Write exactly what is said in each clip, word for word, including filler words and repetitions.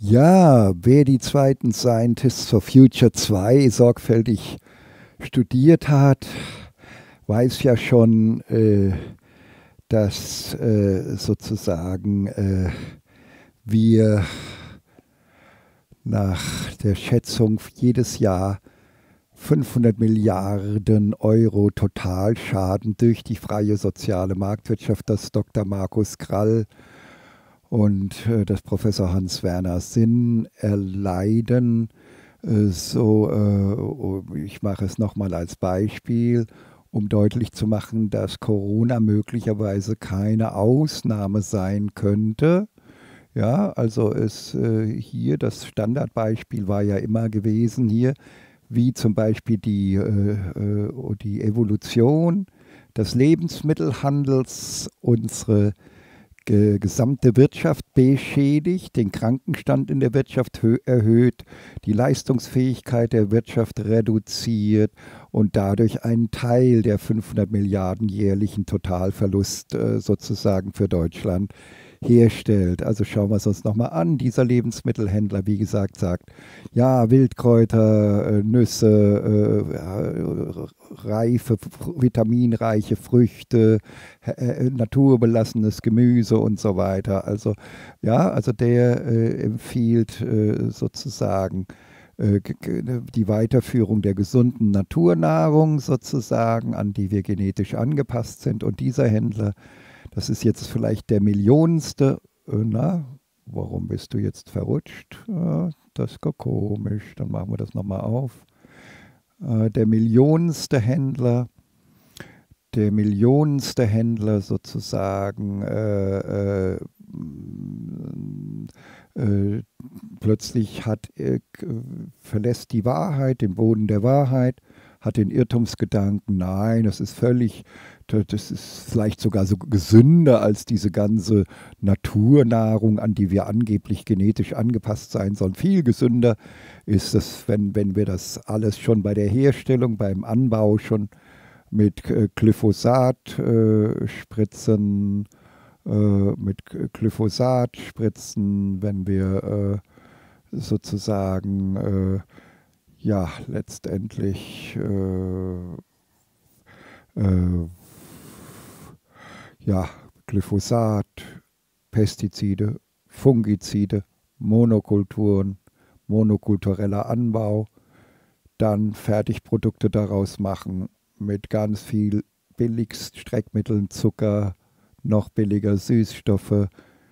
Ja, wer die zweiten Scientists for Future zwei sorgfältig studiert hat, weiß ja schon, äh, dass äh, sozusagen äh, wir nach der Schätzung jedes Jahr fünfhundert Milliarden Euro Totalschaden durch die freie soziale Marktwirtschaft, das Doktor Markus Krall und äh, das Professor Hans-Werner Sinn erleiden. Äh, so, äh, ich mache es nochmal als Beispiel, um deutlich zu machen, dass Corona möglicherweise keine Ausnahme sein könnte. Ja, also es äh, hier, das Standardbeispiel war ja immer gewesen hier, wie zum Beispiel die, äh, äh, die Evolution des Lebensmittelhandels unsere ge gesamte Wirtschaft beschädigt, den Krankenstand in der Wirtschaft erhöht, die Leistungsfähigkeit der Wirtschaft reduziert und dadurch einen Teil der fünfhundert Milliarden jährlichen Totalverlust äh, sozusagen für Deutschland herstellt. Also schauen wir es uns nochmal an. Dieser Lebensmittelhändler, wie gesagt, sagt, ja, Wildkräuter, äh, Nüsse, äh, ja, reife, vitaminreiche Früchte, äh, naturbelassenes Gemüse und so weiter. Also ja, also der äh, empfiehlt äh, sozusagen äh, die Weiterführung der gesunden Naturnahrung sozusagen, an die wir genetisch angepasst sind. Und dieser Händler, das ist jetzt vielleicht der millionenste. Na, warum bist du jetzt verrutscht? Das ist komisch. Dann machen wir das nochmal auf. Der millionenste Händler, der millionenste Händler sozusagen äh, äh, äh, plötzlich hat, äh, verlässt die Wahrheit, den Boden der Wahrheit, hat den Irrtumsgedanken, nein, das ist völlig, das ist vielleicht sogar so gesünder als diese ganze Naturnahrung, an die wir angeblich genetisch angepasst sein sollen. Viel gesünder ist es, wenn, wenn wir das alles schon bei der Herstellung, beim Anbau schon mit äh, Glyphosat äh, spritzen, äh, mit Glyphosat spritzen, wenn wir äh, sozusagen äh, ja, letztendlich äh, äh, ja, Glyphosat, Pestizide, Fungizide, Monokulturen, monokultureller Anbau, dann Fertigprodukte daraus machen mit ganz viel Billigstreckmitteln, Zucker, noch billiger Süßstoffe,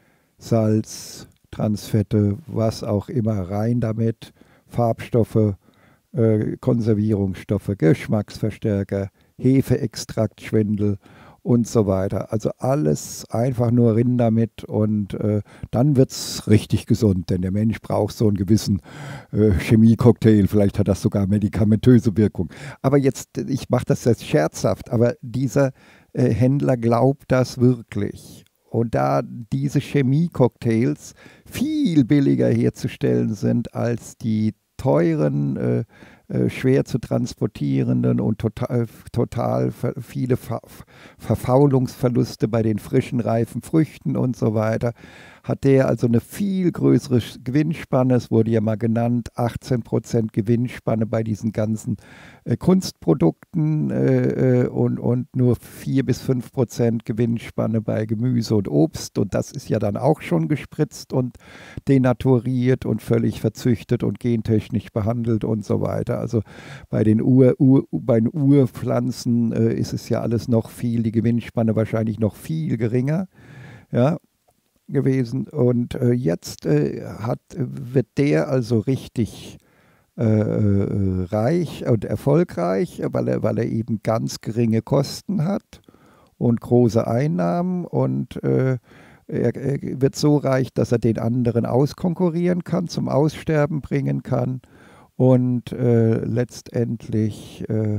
Salz, Transfette, was auch immer rein damit, Farbstoffe, äh, Konservierungsstoffe, Geschmacksverstärker, Hefeextraktschwindel und so weiter. Also alles einfach nur rin damit und äh, dann wird es richtig gesund, denn der Mensch braucht so einen gewissen äh, Chemiecocktail, vielleicht hat das sogar medikamentöse Wirkung. Aber jetzt, ich mache das jetzt scherzhaft, aber dieser äh, Händler glaubt das wirklich. Und da diese Chemiecocktails viel billiger herzustellen sind als die teuren, äh, äh, schwer zu transportierenden und total, total viele Ver Verfaulungsverluste bei den frischen, reifen Früchten und so weiter, hat der also eine viel größere Gewinnspanne. Es wurde ja mal genannt, achtzehn Prozent Gewinnspanne bei diesen ganzen äh, Kunstprodukten äh, und, und nur vier bis fünf Prozent Gewinnspanne bei Gemüse und Obst. Und das ist ja dann auch schon gespritzt und denaturiert und völlig verzüchtet und gentechnisch behandelt und so weiter. Also bei den, Ur, Ur, bei den Urpflanzen äh, ist es ja alles noch viel, die Gewinnspanne wahrscheinlich noch viel geringer. Ja, gewesen. Und äh, jetzt äh, hat, wird der also richtig äh, äh, reich und erfolgreich, weil er, weil er eben ganz geringe Kosten hat und große Einnahmen und äh, er, er wird so reich, dass er den anderen auskonkurrieren kann, zum Aussterben bringen kann und äh, letztendlich äh,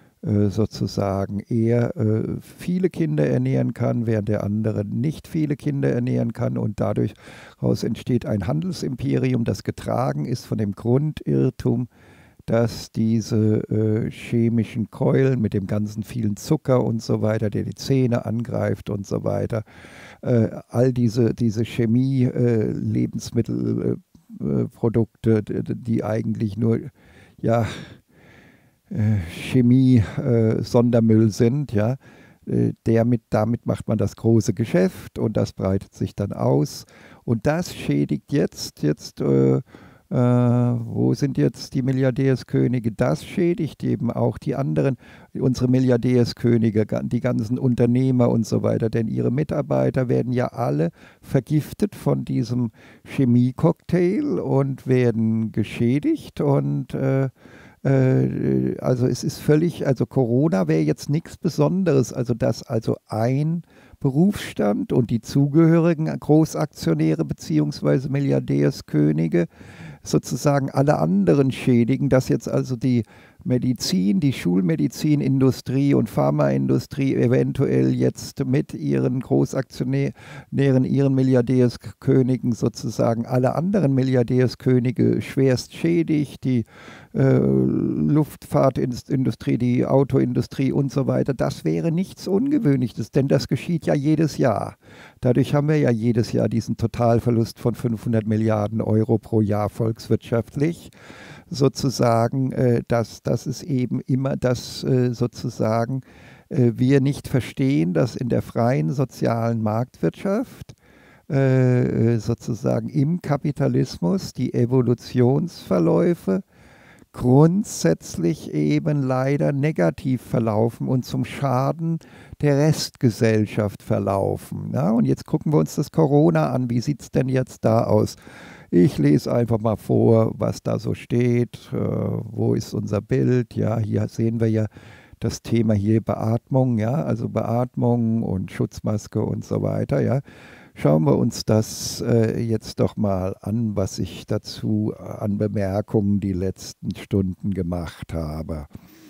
sozusagen er äh, viele Kinder ernähren kann, während der andere nicht viele Kinder ernähren kann und dadurch daraus entsteht ein Handelsimperium, das getragen ist von dem Grundirrtum, dass diese äh, chemischen Keulen mit dem ganzen vielen Zucker und so weiter, der die Zähne angreift und so weiter, äh, all diese, diese Chemie, äh, Lebensmittel, äh, äh, Produkte, die eigentlich nur ja, äh, Chemie-Sondermüll äh, sind, ja, äh, der mit, damit macht man das große Geschäft und das breitet sich dann aus. Und das schädigt jetzt, jetzt äh, äh, wo sind jetzt die Milliardärskönige? Das schädigt eben auch die anderen, unsere Milliardärskönige, die ganzen Unternehmer und so weiter, denn ihre Mitarbeiter werden ja alle vergiftet von diesem Chemiecocktail und werden geschädigt und äh, äh, also es ist völlig, also Corona wäre jetzt nichts Besonderes, also dass also ein Berufsstand und die zugehörigen Großaktionäre bzw. Milliardärskönige sozusagen alle anderen schädigen, dass jetzt also die Medizin, die Schulmedizinindustrie und Pharmaindustrie eventuell jetzt mit ihren Großaktionären, ihren Milliardärskönigen sozusagen alle anderen Milliardärskönige schwerst schädigt, die äh, Luftfahrtindustrie, die Autoindustrie und so weiter. Das wäre nichts Ungewöhnliches, denn das geschieht ja jedes Jahr. Dadurch haben wir ja jedes Jahr diesen Totalverlust von fünfhundert Milliarden Euro pro Jahr volkswirtschaftlich. Sozusagen, äh, dass, dass es eben immer das äh, sozusagen äh, wir nicht verstehen, dass in der freien sozialen Marktwirtschaft äh, sozusagen im Kapitalismus die Evolutionsverläufe grundsätzlich eben leider negativ verlaufen und zum Schaden der Restgesellschaft verlaufen. Ja? Und jetzt gucken wir uns das Corona an. Wie sieht es denn jetzt da aus? Ich lese einfach mal vor, was da so steht. Äh, wo ist unser Bild? Ja, hier sehen wir ja das Thema hier Beatmung, ja, also Beatmung und Schutzmaske und so weiter, ja. Schauen wir uns das äh, jetzt doch mal an, was ich dazu an Bemerkungen die letzten Stunden gemacht habe.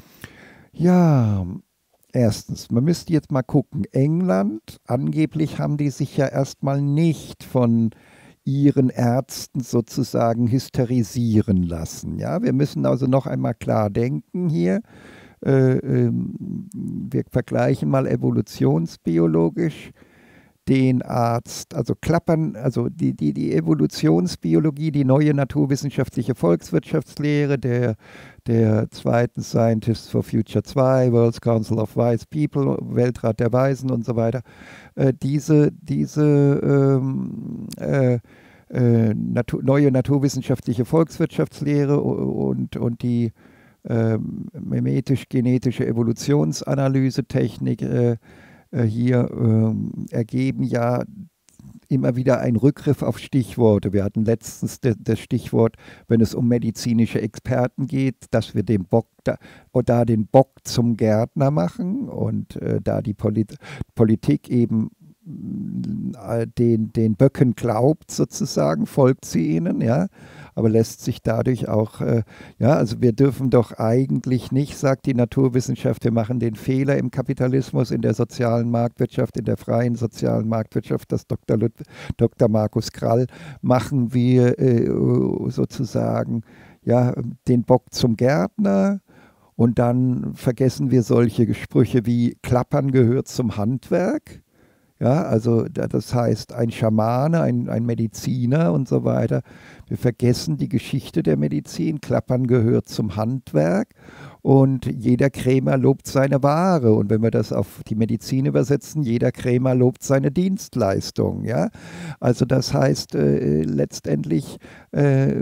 Ja, erstens, man müsste jetzt mal gucken. England, angeblich haben die sich ja erstmal nicht von ihren Ärzten sozusagen hysterisieren lassen. Ja, wir müssen also noch einmal klar denken hier. Äh, äh, wir vergleichen mal evolutionsbiologisch den Arzt, also klappern, also die, die, die Evolutionsbiologie, die neue naturwissenschaftliche Volkswirtschaftslehre, der, der zweiten Scientists for Future zwei, World Council of Wise People, Weltrat der Weisen und so weiter, äh, diese, diese ähm, äh, äh, Natur, neue naturwissenschaftliche Volkswirtschaftslehre und, und die äh, mimetisch-genetische Evolutionsanalysetechnik äh, hier äh, ergeben ja immer wieder einen Rückgriff auf Stichworte. Wir hatten letztens de, das Stichwort, wenn es um medizinische Experten geht, dass wir den Bock da, da den Bock zum Gärtner machen und äh, da die Polit Politik eben äh, den, den Böcken glaubt sozusagen, folgt sie ihnen, ja, aber lässt sich dadurch auch, äh, ja, also wir dürfen doch eigentlich nicht, sagt die Naturwissenschaft, wir machen den Fehler im Kapitalismus, in der sozialen Marktwirtschaft, in der freien sozialen Marktwirtschaft, das Doktor Lud Doktor Markus Krall, machen wir äh, sozusagen, ja, den Bock zum Gärtner und dann vergessen wir solche Sprüche wie Klappern gehört zum Handwerk. Ja, also das heißt, ein Schamane, ein, ein Mediziner und so weiter. Wir vergessen die Geschichte der Medizin. Klappern gehört zum Handwerk und jeder Krämer lobt seine Ware. Und wenn wir das auf die Medizin übersetzen, jeder Krämer lobt seine Dienstleistung. Ja? Also das heißt äh, letztendlich, äh,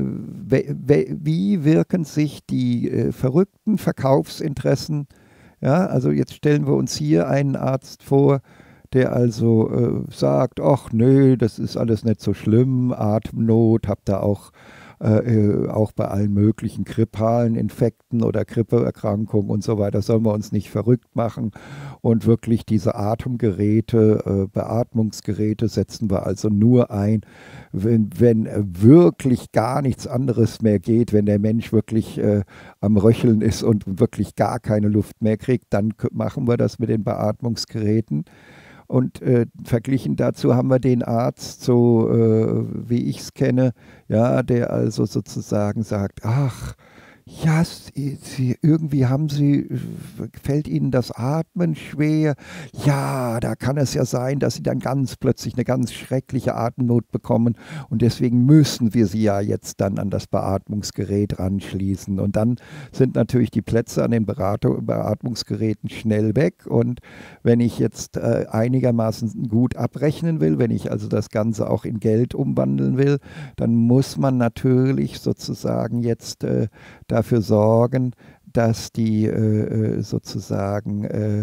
wie wirken sich die äh, verrückten Verkaufsinteressen? Ja? Also jetzt stellen wir uns hier einen Arzt vor, der also äh, sagt, ach nö, das ist alles nicht so schlimm, Atemnot, habt ihr auch, äh, auch bei allen möglichen grippalen Infekten oder Grippeerkrankungen und so weiter, sollen wir uns nicht verrückt machen und wirklich diese Atemgeräte, äh, Beatmungsgeräte setzen wir also nur ein, wenn, wenn wirklich gar nichts anderes mehr geht, wenn der Mensch wirklich äh, am Röcheln ist und wirklich gar keine Luft mehr kriegt, dann machen wir das mit den Beatmungsgeräten. Und äh, verglichen dazu haben wir den Arzt, so äh, wie ich es kenne, ja, der also sozusagen sagt, ach, Ja, sie, sie, irgendwie haben sie, fällt ihnen das Atmen schwer. Ja, da kann es ja sein, dass sie dann ganz plötzlich eine ganz schreckliche Atemnot bekommen und deswegen müssen wir sie ja jetzt dann an das Beatmungsgerät ranschließen. Und dann sind natürlich die Plätze an den Beratung, Beatmungsgeräten schnell weg. Und wenn ich jetzt äh, einigermaßen gut abrechnen will, wenn ich also das Ganze auch in Geld umwandeln will, dann muss man natürlich sozusagen jetzt äh, dafür sorgen, dass die äh, sozusagen äh,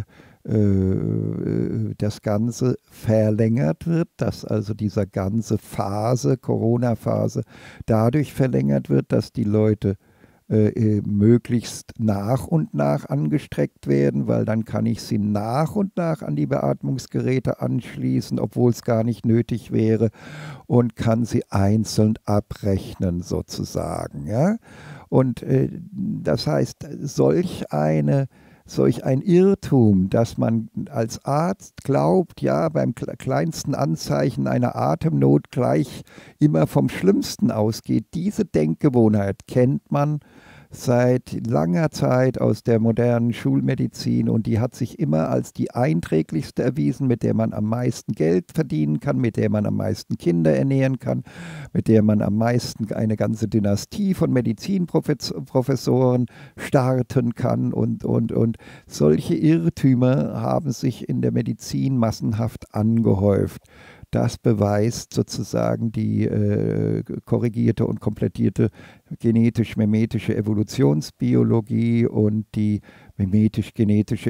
äh, das Ganze verlängert wird, dass also diese ganze Phase, Corona-Phase, dadurch verlängert wird, dass die Leute äh, möglichst nach und nach angestreckt werden, weil dann kann ich sie nach und nach an die Beatmungsgeräte anschließen, obwohl es gar nicht nötig wäre, und kann sie einzeln abrechnen sozusagen. Ja? Und äh, das heißt, solch eine solch ein Irrtum, dass man als Arzt glaubt, ja, beim kleinsten Anzeichen einer Atemnot gleich immer vom Schlimmsten ausgeht. Diese Denkgewohnheit kennt man seit langer Zeit aus der modernen Schulmedizin und die hat sich immer als die einträglichste erwiesen, mit der man am meisten Geld verdienen kann, mit der man am meisten Kinder ernähren kann, mit der man am meisten eine ganze Dynastie von Medizinprofessoren starten kann und, und, und solche Irrtümer haben sich in der Medizin massenhaft angehäuft. Das beweist sozusagen die äh, korrigierte und komplettierte genetisch-memetische Evolutionsbiologie und die mimetisch-genetische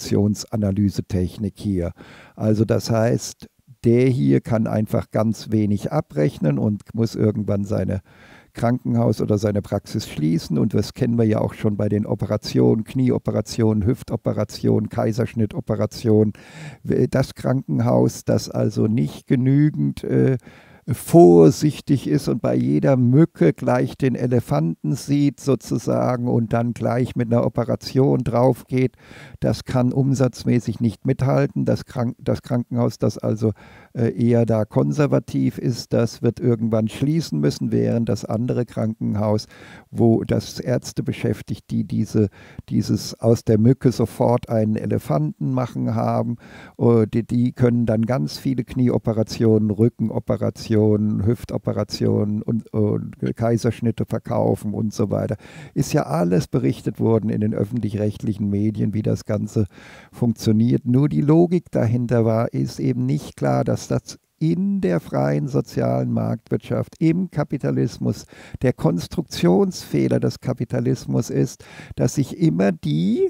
Evolutionsanalysetechnik hier. Also das heißt, der hier kann einfach ganz wenig abrechnen und muss irgendwann seine Krankenhaus oder seine Praxis schließen. Und das kennen wir ja auch schon bei den Operationen, Knieoperationen, Hüftoperationen, Kaiserschnittoperationen. Das Krankenhaus, das also nicht genügend äh, vorsichtig ist und bei jeder Mücke gleich den Elefanten sieht sozusagen und dann gleich mit einer Operation drauf geht, das kann umsatzmäßig nicht mithalten. Das, Krank das Krankenhaus, das also äh, eher da konservativ ist, das wird irgendwann schließen müssen, während das andere Krankenhaus, wo das Ärzte beschäftigt, die diese, dieses aus der Mücke sofort einen Elefanten machen haben, äh, die, die können dann ganz viele Knieoperationen, Rückenoperationen, Hüftoperationen und, und Kaiserschnitte verkaufen und so weiter. Ist ja alles berichtet worden in den öffentlich-rechtlichen Medien, wie das Ganze funktioniert. Nur die Logik dahinter war, ist eben nicht klar, dass das in der freien sozialen Marktwirtschaft, im Kapitalismus, der Konstruktionsfehler des Kapitalismus ist, dass sich immer die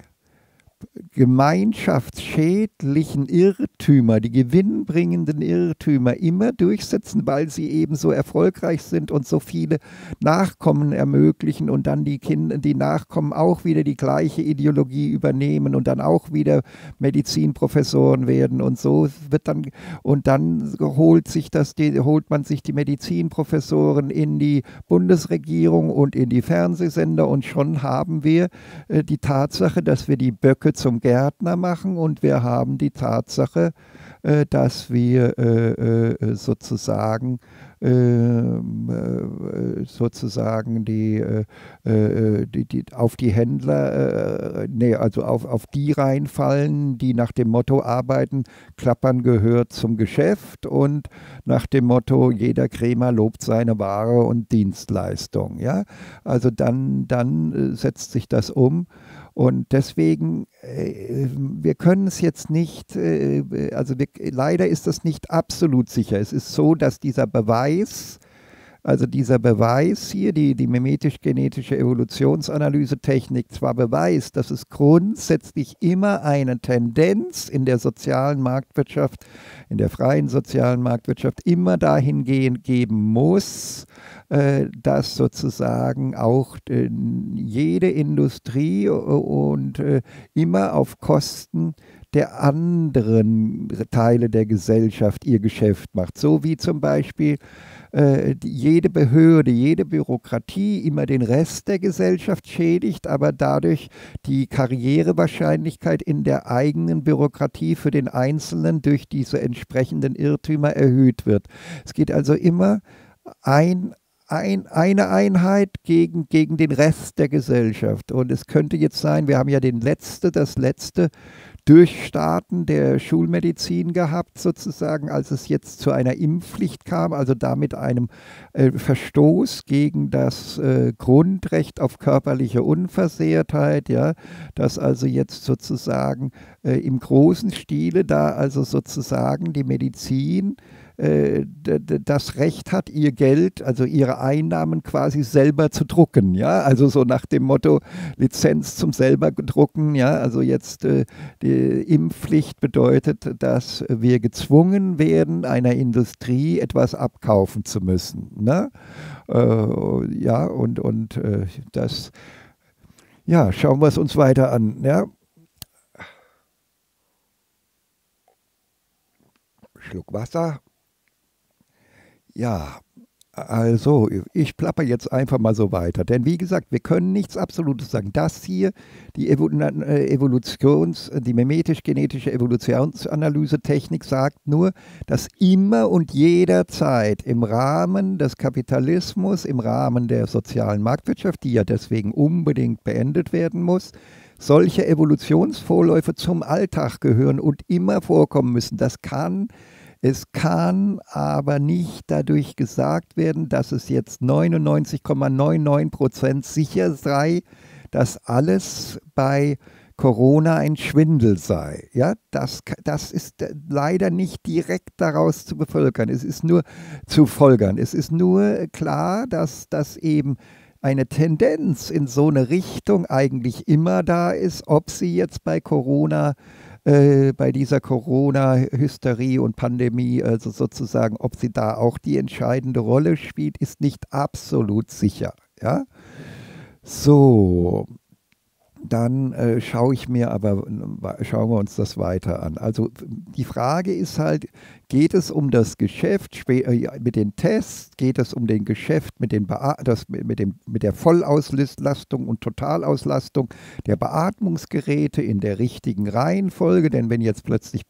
gemeinschaftsschädlichen Irrtümer, die gewinnbringenden Irrtümer immer durchsetzen, weil sie eben so erfolgreich sind und so viele Nachkommen ermöglichen und dann die Kinder, die Nachkommen auch wieder die gleiche Ideologie übernehmen und dann auch wieder Medizinprofessoren werden und so wird dann und dann holt sich das, die, holt man sich die Medizinprofessoren in die Bundesregierung und in die Fernsehsender und schon haben wir äh, die Tatsache, dass wir die Böcke zum Gärtner machen und wir haben die Tatsache, äh, dass wir äh, äh, sozusagen äh, sozusagen die, äh, die, die auf die Händler, äh, nee, also auf, auf die reinfallen, die nach dem Motto arbeiten, Klappern gehört zum Geschäft und nach dem Motto, jeder Krämer lobt seine Ware und Dienstleistung. Ja? Also dann, dann setzt sich das um. Und deswegen, äh, wir können es jetzt nicht, äh, also wir, leider ist das nicht absolut sicher. Es ist so, dass dieser Beweis, also dieser Beweis hier, die, die mimetisch-genetische Evolutionsanalysetechnik zwar beweist, dass es grundsätzlich immer eine Tendenz in der sozialen Marktwirtschaft, in der freien sozialen Marktwirtschaft immer dahingehend geben muss, äh, dass sozusagen auch äh, jede Industrie und äh, immer auf Kosten der anderen Teile der Gesellschaft ihr Geschäft macht. So wie zum Beispiel äh, jede Behörde, jede Bürokratie immer den Rest der Gesellschaft schädigt, aber dadurch die Karrierewahrscheinlichkeit in der eigenen Bürokratie für den Einzelnen durch diese entsprechenden Irrtümer erhöht wird. Es geht also immer ein ein, eine Einheit gegen, gegen den Rest der Gesellschaft. Und es könnte jetzt sein, wir haben ja den letzte, das letzte Durchstarten der Schulmedizin gehabt, sozusagen, als es jetzt zu einer Impfpflicht kam, also damit einem äh, Verstoß gegen das äh, Grundrecht auf körperliche Unversehrtheit, ja, dass also jetzt sozusagen äh, im großen Stile da also sozusagen die Medizin äh, das Recht hat, ihr Geld, also ihre Einnahmen quasi selber zu drucken, ja, also so nach dem Motto Lizenz zum selber drucken, ja, also jetzt äh, die Impfpflicht bedeutet, dass wir gezwungen werden, einer Industrie etwas abkaufen zu müssen, ne? Äh, ja, und, und äh, das, ja, schauen wir es uns weiter an, ja. Schluck Wasser. Ja, also ich plapper jetzt einfach mal so weiter. Denn wie gesagt, wir können nichts Absolutes sagen. Das hier, die Evolutions-, die mimetisch-genetische Evolutionsanalyse-Technik sagt nur, dass immer und jederzeit im Rahmen des Kapitalismus, im Rahmen der sozialen Marktwirtschaft, die ja deswegen unbedingt beendet werden muss, solche Evolutionsvorläufe zum Alltag gehören und immer vorkommen müssen. Das kann Es kann aber nicht dadurch gesagt werden, dass es jetzt neunundneunzig Komma neunundneunzig Prozent sicher sei, dass alles bei Corona ein Schwindel sei. Ja, das, das ist leider nicht direkt daraus zu bevölkern. Es ist nur zu folgern. Es ist nur klar, dass das eben eine Tendenz in so eine Richtung eigentlich immer da ist, ob sie jetzt bei Corona Äh, bei dieser Corona-Hysterie und Pandemie, also sozusagen, ob sie da auch die entscheidende Rolle spielt, ist nicht absolut sicher. Ja? So, dann äh, schaue ich mir aber, schauen wir uns das weiter an. Also die Frage ist halt, geht es um das Geschäft mit den Tests, geht es um den Geschäft mit, den das, mit, dem, mit der Vollauslastung und Totalauslastung der Beatmungsgeräte in der richtigen Reihenfolge, denn wenn jetzt plötzlich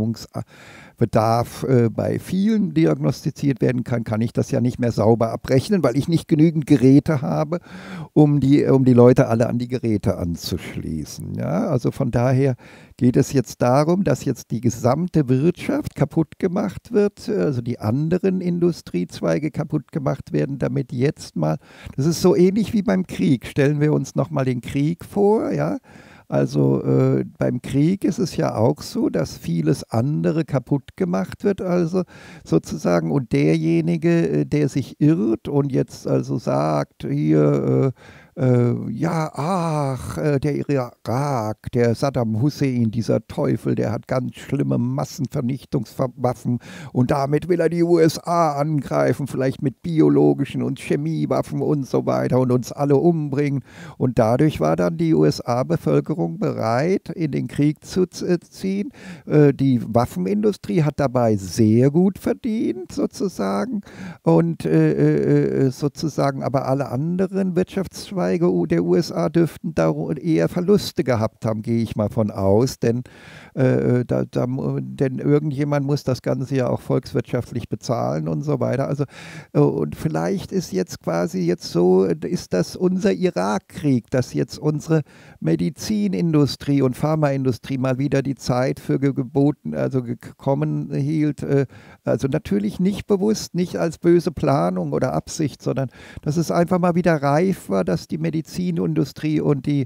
Beatmungsbedarf äh, bei vielen diagnostiziert werden kann, kann ich das ja nicht mehr sauber abrechnen, weil ich nicht genügend Geräte habe, um die, um die Leute alle an die Geräte anzuschließen. Ja? Also von daher geht es jetzt darum, dass jetzt die gesamte Wirtschaft kaputt gemacht wird, also die anderen Industriezweige kaputt gemacht werden, damit jetzt mal, das ist so ähnlich wie beim Krieg, stellen wir uns nochmal den Krieg vor, ja, also äh, beim Krieg ist es ja auch so, dass vieles andere kaputt gemacht wird, also sozusagen, und derjenige, äh, der sich irrt und jetzt also sagt, hier, äh, äh, ja, ach, äh, der Irak, der Saddam Hussein, dieser Teufel, der hat ganz schlimme Massenvernichtungswaffen und damit will er die U S A angreifen, vielleicht mit biologischen und Chemiewaffen und so weiter und uns alle umbringen. Und dadurch war dann die U S A-Bevölkerung bereit, in den Krieg zu ziehen. Äh, die Waffenindustrie hat dabei sehr gut verdient, sozusagen, und äh, äh, sozusagen aber alle anderen Wirtschaftszweige der U S A dürften da eher Verluste gehabt haben, gehe ich mal von aus, denn, äh, da, da, denn irgendjemand muss das Ganze ja auch volkswirtschaftlich bezahlen und so weiter. Also, äh, und vielleicht ist jetzt quasi jetzt so, ist das unser Irakkrieg, dass jetzt unsere Medizinindustrie und Pharmaindustrie mal wieder die Zeit für geboten, also gekommen hielt, äh, also natürlich nicht bewusst, nicht als böse Planung oder Absicht, sondern dass es einfach mal wieder reif war, dass die Medizinindustrie und die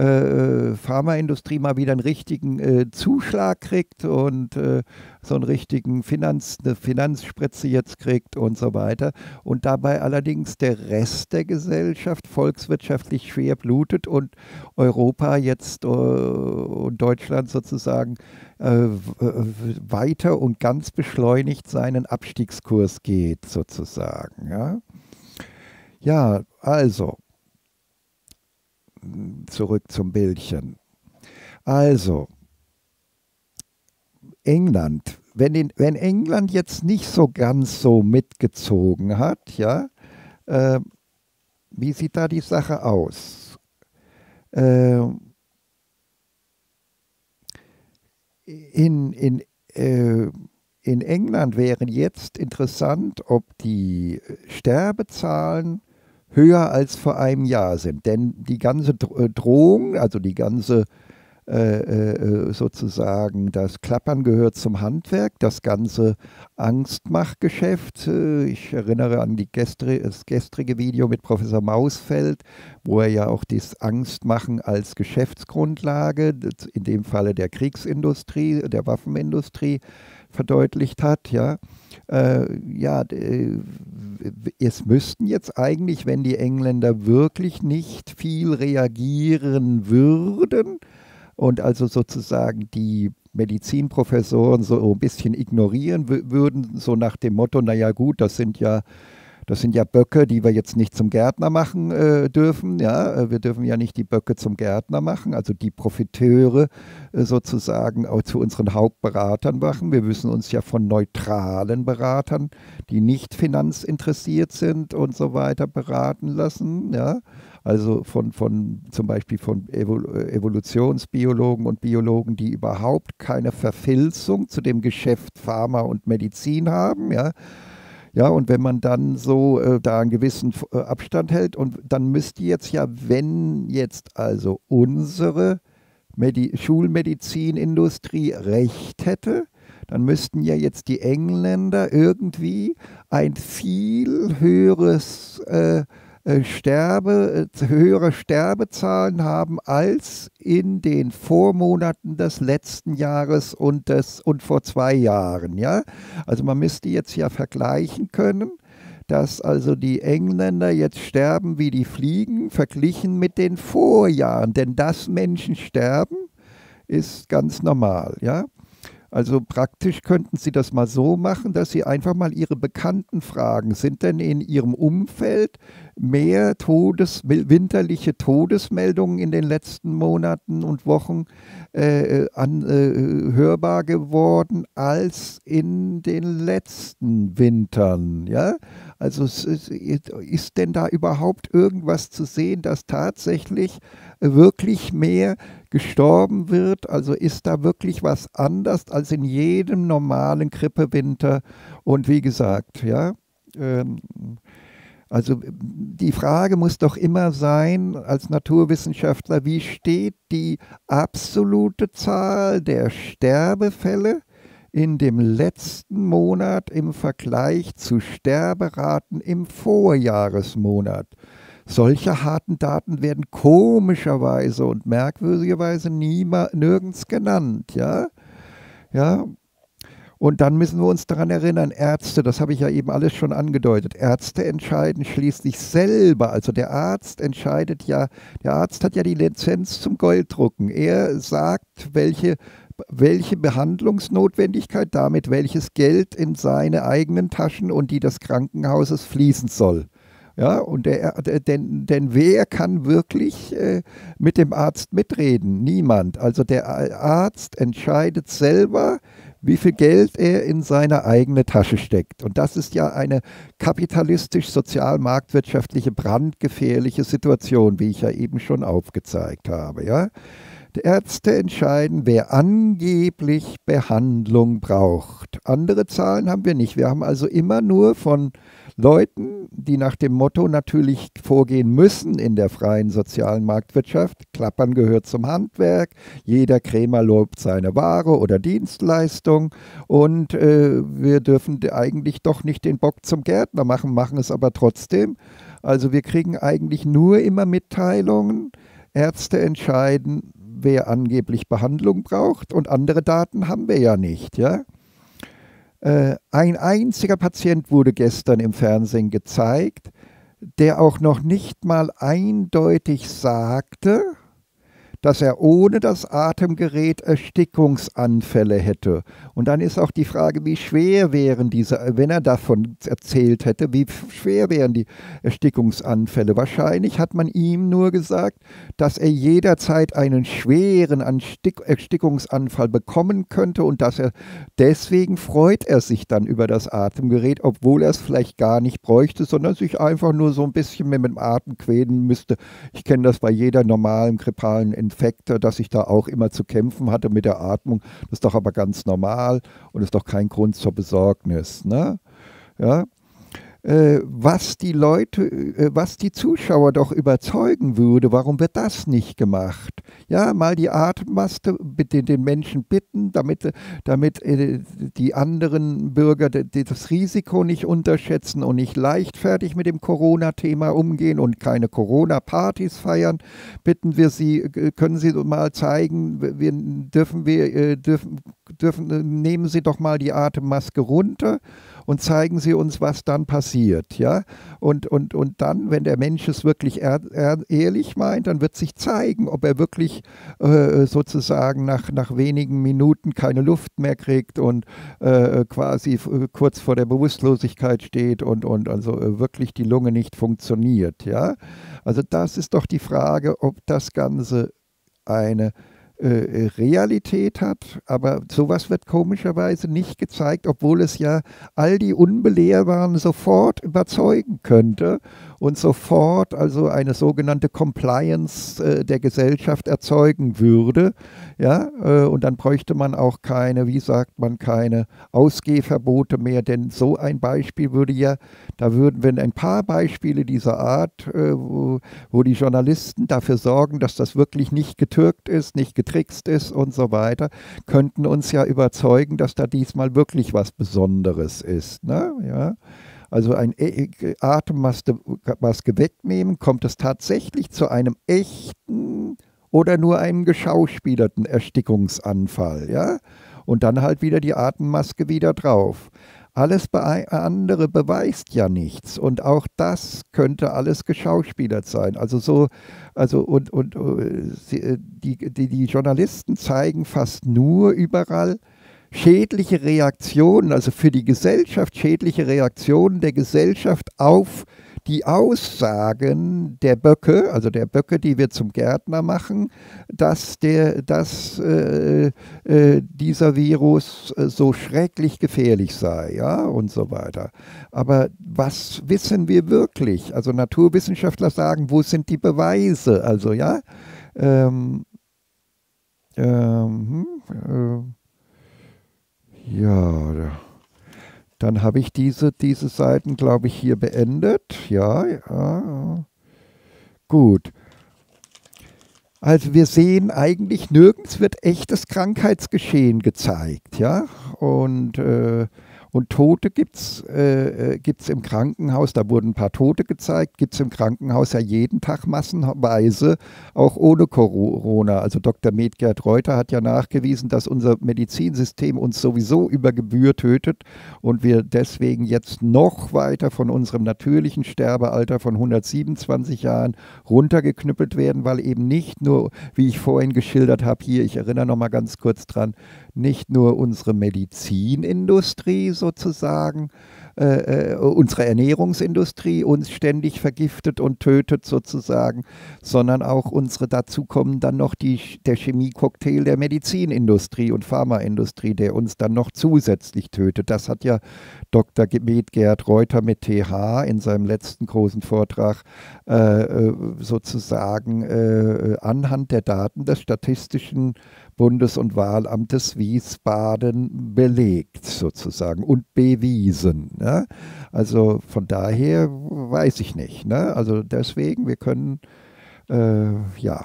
äh, Pharmaindustrie mal wieder einen richtigen äh, Zuschlag kriegt und äh, so einen richtigen Finanz, eine Finanzspritze jetzt kriegt und so weiter. Und dabei allerdings der Rest der Gesellschaft volkswirtschaftlich schwer blutet und Europa jetzt äh, und Deutschland sozusagen äh, weiter und ganz beschleunigt seinen Abstiegskurs geht, sozusagen. Ja, ja, also zurück zum Bildchen. Also, England, wenn, in, wenn England jetzt nicht so ganz so mitgezogen hat, ja, äh, wie sieht da die Sache aus? Äh, in, in, äh, in England wäre jetzt interessant, ob die Sterbezahlen höher als vor einem Jahr sind. Denn die ganze Drohung, also die ganze äh, äh, sozusagen, das Klappern gehört zum Handwerk, das ganze Angstmachgeschäft. Äh, ich erinnere an die gestri das gestrige Video mit Professor Mausfeld, wo er ja auch das Angstmachen als Geschäftsgrundlage, in dem Falle der Kriegsindustrie, der Waffenindustrie, verdeutlicht hat, ja. Äh, ja, äh, es müssten jetzt eigentlich, wenn die Engländer wirklich nicht viel reagieren würden und also sozusagen die Medizinprofessoren so ein bisschen ignorieren würden, so nach dem Motto, naja gut, das sind ja Das sind ja Böcke, die wir jetzt nicht zum Gärtner machen äh, dürfen. Ja? Wir dürfen ja nicht die Böcke zum Gärtner machen, also die Profiteure äh, sozusagen auch zu unseren Hauptberatern machen. Wir müssen uns ja von neutralen Beratern, die nicht finanzinteressiert sind und so weiter, beraten lassen. Ja? Also von, von zum Beispiel von Evolutionsbiologen und Biologen, die überhaupt keine Verfilzung zu dem Geschäft Pharma und Medizin haben. Ja? Ja, und wenn man dann so äh, da einen gewissen äh, Abstand hält, und dann müsste jetzt ja, wenn jetzt also unsere Medi Schulmedizinindustrie recht hätte, dann müssten ja jetzt die Engländer irgendwie ein viel höheres äh, Sterbe, höhere Sterbezahlen haben als in den Vormonaten des letzten Jahres und, des, und vor zwei Jahren. Ja? Also man müsste jetzt ja vergleichen können, dass also die Engländer jetzt sterben wie die Fliegen, verglichen mit den Vorjahren. Denn dass Menschen sterben, ist ganz normal. Ja? Also praktisch könnten Sie das mal so machen, dass Sie einfach mal Ihre Bekannten fragen, sind denn in Ihrem Umfeld mehr Todes, winterliche Todesmeldungen in den letzten Monaten und Wochen äh, an, äh, hörbar geworden als in den letzten Wintern? Ja? Also ist denn da überhaupt irgendwas zu sehen, dass tatsächlich wirklich mehr gestorben wird? Also ist da wirklich was anders als in jedem normalen Grippewinter? Und wie gesagt, ja, ähm, also die Frage muss doch immer sein, als Naturwissenschaftler, wie steht die absolute Zahl der Sterbefälle in dem letzten Monat im Vergleich zu Sterberaten im Vorjahresmonat? Solche harten Daten werden komischerweise und merkwürdigerweise niemals, nirgends genannt. Ja? Ja? Und dann müssen wir uns daran erinnern, Ärzte, das habe ich ja eben alles schon angedeutet, Ärzte entscheiden schließlich selber, also der Arzt entscheidet ja, der Arzt hat ja die Lizenz zum Golddrucken. Er sagt, welche, welche Behandlungsnotwendigkeit, damit welches Geld in seine eigenen Taschen und die des Krankenhauses fließen soll. Ja, und der, denn, denn wer kann wirklich äh, mit dem Arzt mitreden? Niemand. Also der Arzt entscheidet selber, wie viel Geld er in seine eigene Tasche steckt. Und das ist ja eine kapitalistisch-sozial-marktwirtschaftliche, brandgefährliche Situation, wie ich ja eben schon aufgezeigt habe. Ja? Die Ärzte entscheiden, wer angeblich Behandlung braucht. Andere Zahlen haben wir nicht. Wir haben also immer nur von Leuten, die nach dem Motto natürlich vorgehen müssen in der freien sozialen Marktwirtschaft. Klappern gehört zum Handwerk, jeder Krämer lobt seine Ware oder Dienstleistung und äh, wir dürfen eigentlich doch nicht den Bock zum Gärtner machen, machen es aber trotzdem. Also wir kriegen eigentlich nur immer Mitteilungen, Ärzte entscheiden, wer angeblich Behandlung braucht, und andere Daten haben wir ja nicht, ja. Äh, ein einziger Patient wurde gestern im Fernsehen gezeigt, der auch noch nicht mal eindeutig sagte, dass er ohne das Atemgerät Erstickungsanfälle hätte. Und dann ist auch die Frage, wie schwer wären diese, wenn er davon erzählt hätte, wie schwer wären die Erstickungsanfälle? Wahrscheinlich hat man ihm nur gesagt, dass er jederzeit einen schweren Erstickungsanfall bekommen könnte und dass er deswegen freut er sich dann über das Atemgerät, obwohl er es vielleicht gar nicht bräuchte, sondern sich einfach nur so ein bisschen mit dem Atem quälen müsste. Ich kenne das bei jeder normalen grippalen Infekte, dass ich da auch immer zu kämpfen hatte mit der Atmung. Das ist doch aber ganz normal und ist doch kein Grund zur Besorgnis. Ne? Ja? Äh, was die Leute, äh, was die Zuschauer doch überzeugen würde, warum wird das nicht gemacht? Ja, mal die Atemmaske bitte den Menschen bitten, damit, damit äh, die anderen Bürger de, das Risiko nicht unterschätzen und nicht leichtfertig mit dem Corona-Thema umgehen und keine Corona-Partys feiern. Bitten wir Sie, äh, können Sie mal zeigen, wir, dürfen wir, äh, dürfen, dürfen, äh, nehmen Sie doch mal die Atemmaske runter und zeigen Sie uns, was dann passiert. Ja? Und, und, und dann, wenn der Mensch es wirklich ehr, ehr, ehrlich meint, dann wird sich zeigen, ob er wirklich äh, sozusagen nach, nach wenigen Minuten keine Luft mehr kriegt und äh, quasi kurz vor der Bewusstlosigkeit steht und, und also äh, wirklich die Lunge nicht funktioniert. Ja? Also das ist doch die Frage, ob das Ganze eine Realität hat, aber sowas wird komischerweise nicht gezeigt, obwohl es ja all die Unbelehrbaren sofort überzeugen könnte und sofort also eine sogenannte Compliance äh, der Gesellschaft erzeugen würde. Ja, äh, und dann bräuchte man auch keine, wie sagt man, keine Ausgehverbote mehr, denn so ein Beispiel würde ja, da würden, wenn ein paar Beispiele dieser Art, äh, wo, wo die Journalisten dafür sorgen, dass das wirklich nicht getürkt ist, nicht getrickst ist und so weiter, könnten uns ja überzeugen, dass da diesmal wirklich was Besonderes ist. Ne? Ja? Also ein Atemmaske wegnehmen, kommt es tatsächlich zu einem echten oder nur einem geschauspielerten Erstickungsanfall. Ja? Und dann halt wieder die Atemmaske wieder drauf. Alles andere beweist ja nichts und auch das könnte alles geschauspielert sein. Also so, also und, und die, die, die Journalisten zeigen fast nur überall schädliche Reaktionen, also für die Gesellschaft schädliche Reaktionen der Gesellschaft auf die Aussagen der Böcke, also der Böcke, die wir zum Gärtner machen, dass, der, dass äh, äh, dieser Virus äh, so schrecklich gefährlich sei, ja, und so weiter. Aber was wissen wir wirklich? Also Naturwissenschaftler sagen, wo sind die Beweise? Also, ja, ähm, ähm, äh, ja, dann habe ich diese, diese Seiten, glaube ich, hier beendet. Ja, ja, gut. Also wir sehen eigentlich, nirgends wird echtes Krankheitsgeschehen gezeigt. Ja, und äh, Und Tote gibt es äh, gibt's im Krankenhaus, da wurden ein paar Tote gezeigt, gibt es im Krankenhaus ja jeden Tag massenweise, auch ohne Corona. Also Doktor Medgert Reuter hat ja nachgewiesen, dass unser Medizinsystem uns sowieso über Gebühr tötet und wir deswegen jetzt noch weiter von unserem natürlichen Sterbealter von hundertsiebenundzwanzig Jahren runtergeknüppelt werden, weil eben nicht nur, wie ich vorhin geschildert habe, hier, ich erinnere noch mal ganz kurz dran, nicht nur unsere Medizinindustrie sozusagen, äh, äh, unsere Ernährungsindustrie uns ständig vergiftet und tötet sozusagen, sondern auch unsere, dazu kommen dann noch die, der Chemiecocktail der Medizinindustrie und Pharmaindustrie, der uns dann noch zusätzlich tötet. Das hat ja Doktor Medgert Reuter mit T H in seinem letzten großen Vortrag äh, sozusagen äh, anhand der Daten des Statistischen Bundes- und Wahlamtes Wiesbaden belegt sozusagen und bewiesen. Ne? Also von daher weiß ich nicht. Ne? Also deswegen, wir können, äh, ja,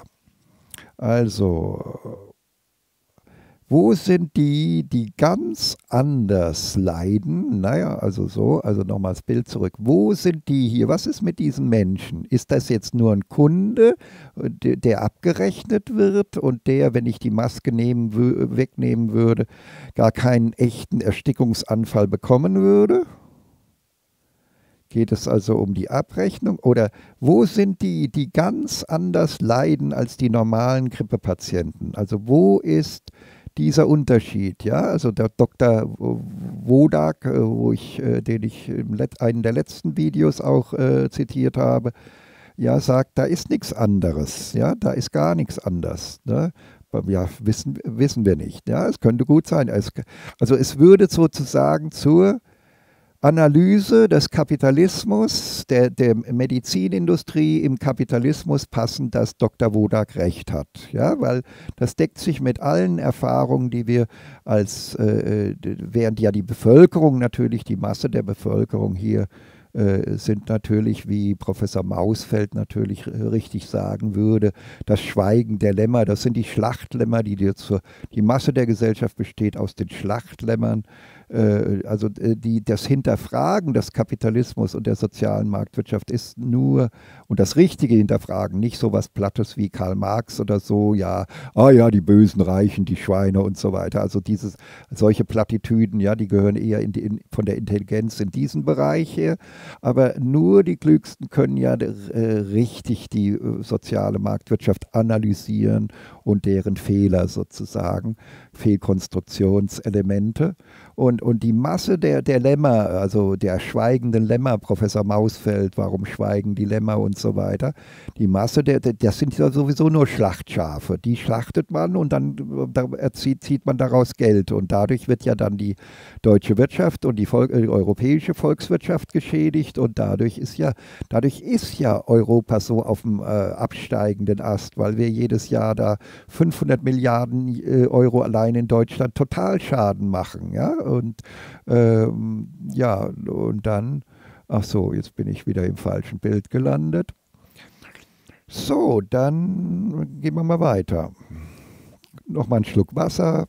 also wo sind die, die ganz anders leiden? Naja, also so, also nochmal das Bild zurück. Wo sind die hier? Was ist mit diesen Menschen? Ist das jetzt nur ein Kunde, der, der abgerechnet wird und der, wenn ich die Maske nehmen, wegnehmen würde, gar keinen echten Erstickungsanfall bekommen würde? Geht es also um die Abrechnung? Oder wo sind die, die ganz anders leiden als die normalen Grippepatienten? Also wo ist dieser Unterschied, ja, also der Doktor Wodak, wo ich, den ich in einem der letzten Videos auch äh, zitiert habe, ja, sagt, da ist nichts anderes, ja, da ist gar nichts anders, ne? Ja, wissen, wissen wir nicht, ja, es könnte gut sein. Es, also es würde sozusagen zur, Analyse des Kapitalismus, der, der Medizinindustrie im Kapitalismus passen, dass Doktor Wodak recht hat. Ja, weil das deckt sich mit allen Erfahrungen, die wir als, äh, während ja die Bevölkerung natürlich, die Masse der Bevölkerung hier äh, sind natürlich, wie Professor Mausfeld natürlich richtig sagen würde, das Schweigen der Lämmer, das sind die Schlachtlämmer, die, die, zur, die Masse der Gesellschaft besteht aus den Schlachtlämmern. Also die, das Hinterfragen des Kapitalismus und der sozialen Marktwirtschaft ist nur, und das richtige Hinterfragen, nicht so was Plattes wie Karl Marx oder so, ja, ah ja, die bösen Reichen, die Schweine und so weiter. Also dieses, solche Plattitüden, ja, die gehören eher in die, in, von der Intelligenz in diesen Bereich her. Aber nur die Klügsten können ja äh, richtig die äh, soziale Marktwirtschaft analysieren und deren Fehler sozusagen, Fehlkonstruktionselemente. Und, und die Masse der, der Lämmer, also der schweigenden Lämmer, Professor Mausfeld, warum schweigen die Lämmer und so weiter, die Masse, der, der, das sind ja sowieso nur Schlachtschafe. Die schlachtet man und dann da erzieht, zieht man daraus Geld. Und dadurch wird ja dann die deutsche Wirtschaft und die, Vol die europäische Volkswirtschaft geschädigt. Und dadurch ist ja, dadurch ist ja Europa so auf dem äh, absteigenden Ast, weil wir jedes Jahr da fünfhundert Milliarden äh, Euro allein in Deutschland Totalschaden machen, ja. Und ähm, ja, und dann, ach so, jetzt bin ich wieder im falschen Bild gelandet. So, dann gehen wir mal weiter. Nochmal einen Schluck Wasser.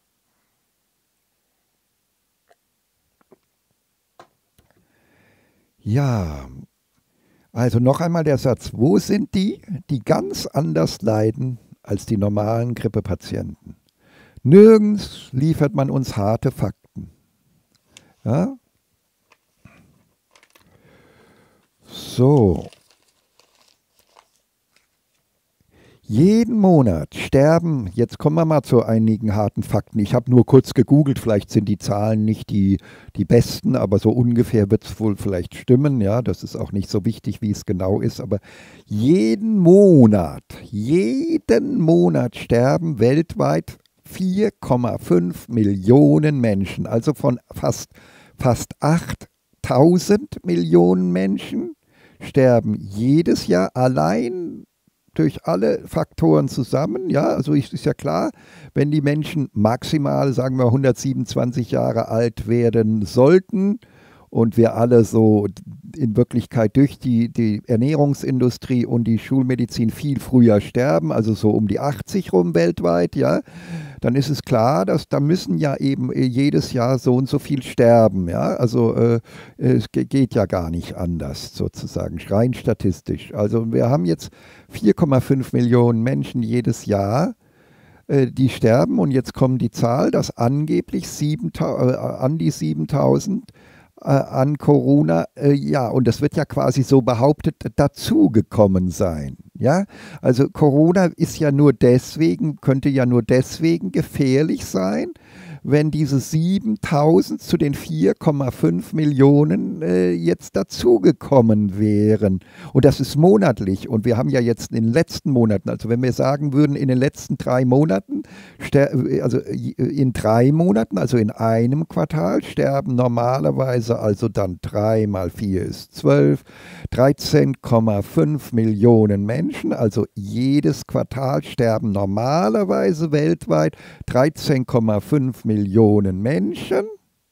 Ja, also noch einmal der Satz, wo sind die, die ganz anders leiden als die normalen Grippepatienten? Nirgends liefert man uns harte Fakten. Ja? So. Jeden Monat sterben, jetzt kommen wir mal zu einigen harten Fakten. Ich habe nur kurz gegoogelt, vielleicht sind die Zahlen nicht die, die besten, aber so ungefähr wird es wohl vielleicht stimmen. Ja, das ist auch nicht so wichtig, wie es genau ist. Aber jeden Monat, jeden Monat sterben weltweit vier Komma fünf Millionen Menschen, also von fast, fast achttausend Millionen Menschen sterben jedes Jahr allein durch alle Faktoren zusammen. Ja, also ist, ist ja klar, wenn die Menschen maximal, sagen wir, hundertsiebenundzwanzig Jahre alt werden sollten und wir alle so in Wirklichkeit durch die, die Ernährungsindustrie und die Schulmedizin viel früher sterben, also so um die achtzig rum weltweit, ja, dann ist es klar, dass da müssen ja eben jedes Jahr so und so viel sterben, ja, also äh, es geht ja gar nicht anders sozusagen, rein statistisch. Also wir haben jetzt vier Komma fünf Millionen Menschen jedes Jahr, äh, die sterben, und jetzt kommt die Zahl, dass angeblich sieben, äh, an die siebentausend an Corona, äh, ja, und das wird ja quasi so behauptet, dazugekommen sein. Ja, also Corona ist ja nur deswegen, könnte ja nur deswegen gefährlich sein, wenn diese siebentausend zu den vier Komma fünf Millionen äh, jetzt dazugekommen wären. Und das ist monatlich. Und wir haben ja jetzt in den letzten Monaten, also wenn wir sagen würden, in den letzten drei Monaten, also in drei Monaten, also in einem Quartal, sterben normalerweise, also dann drei mal vier ist zwölf, dreizehn Komma fünf Millionen Menschen, also jedes Quartal sterben normalerweise weltweit dreizehn Komma fünf Millionen Menschen.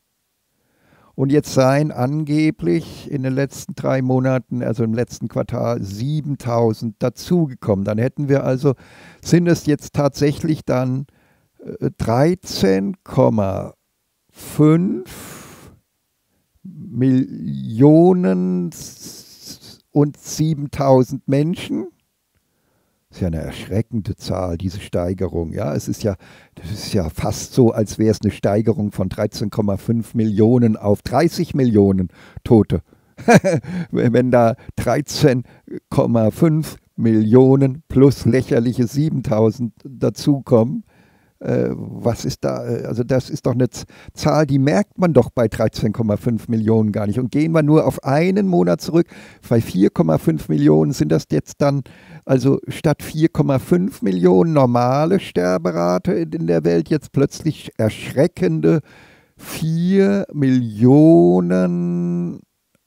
Und jetzt seien angeblich in den letzten drei Monaten, also im letzten Quartal, siebentausend dazugekommen. Dann hätten wir also, sind es jetzt tatsächlich dann äh, dreizehn Komma fünf Millionen und siebentausend Menschen. Das ist ja eine erschreckende Zahl, diese Steigerung. Ja, es ist ja, das ist ja fast so, als wäre es eine Steigerung von dreizehn Komma fünf Millionen auf dreißig Millionen Tote. Wenn da dreizehn Komma fünf Millionen plus lächerliche siebentausend dazukommen, äh, was ist da? Also das ist doch eine Zahl, die merkt man doch bei dreizehn Komma fünf Millionen gar nicht. Und gehen wir nur auf einen Monat zurück, bei vier Komma fünf Millionen sind das jetzt dann, also statt vier Komma fünf Millionen normale Sterberate in der Welt, jetzt plötzlich erschreckende vier Millionen,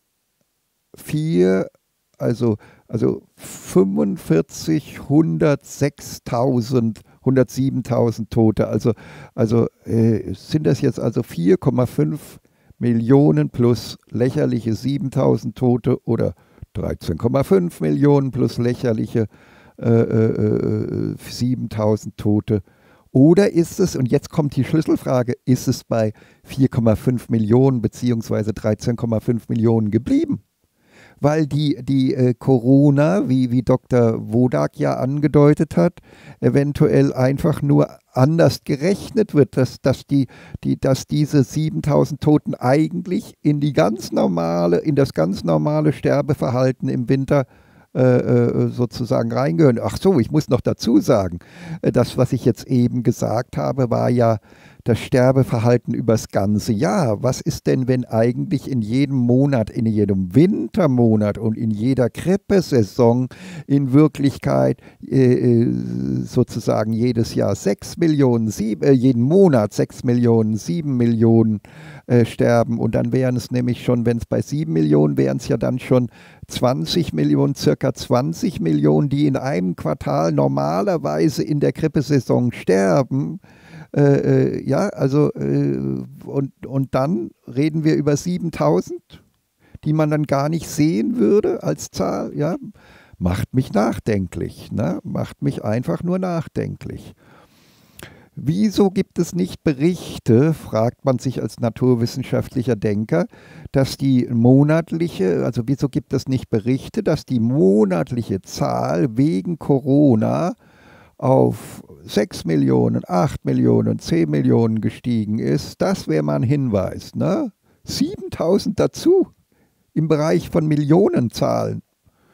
vier, also, also fünfundvierzig, hundertsechstausend, hundertsiebentausend Tote. Also, also äh, sind das jetzt also vier Komma fünf Millionen plus lächerliche siebentausend Tote oder dreizehn Komma fünf Millionen plus lächerliche äh, äh, siebentausend Tote? Oder ist es, und jetzt kommt die Schlüsselfrage, ist es bei vier Komma fünf Millionen bzw. dreizehn Komma fünf Millionen geblieben? Weil die, die äh, Corona, wie, wie Doktor Wodak ja angedeutet hat, eventuell einfach nur anders gerechnet wird, dass, dass, die, die, dass diese siebentausend Toten eigentlich in, die ganz normale, in das ganz normale Sterbeverhalten im Winter äh, sozusagen reingehören. Ach so, ich muss noch dazu sagen, das, was ich jetzt eben gesagt habe, war ja das Sterbeverhalten übers ganze Jahr. Was ist denn, wenn eigentlich in jedem Monat, in jedem Wintermonat und in jeder Grippesaison in Wirklichkeit äh, sozusagen jedes Jahr sechs Millionen, sieben, äh, jeden Monat sechs Millionen, sieben Millionen äh, sterben und dann wären es nämlich schon, wenn es bei sieben Millionen wären es ja dann schon zwanzig Millionen, circa zwanzig Millionen, die in einem Quartal normalerweise in der Grippesaison sterben. Äh, äh, ja, also äh, und, und dann reden wir über siebentausend, die man dann gar nicht sehen würde als Zahl, ja, macht mich nachdenklich, ne? Macht mich einfach nur nachdenklich. Wieso gibt es nicht Berichte, fragt man sich als naturwissenschaftlicher Denker, dass die monatliche, also wieso gibt es nicht Berichte, dass die monatliche Zahl wegen Corona auf sechs Millionen, acht Millionen, zehn Millionen gestiegen ist? Das wäre mal ein Hinweis, ne? siebentausend dazu im Bereich von Millionenzahlen.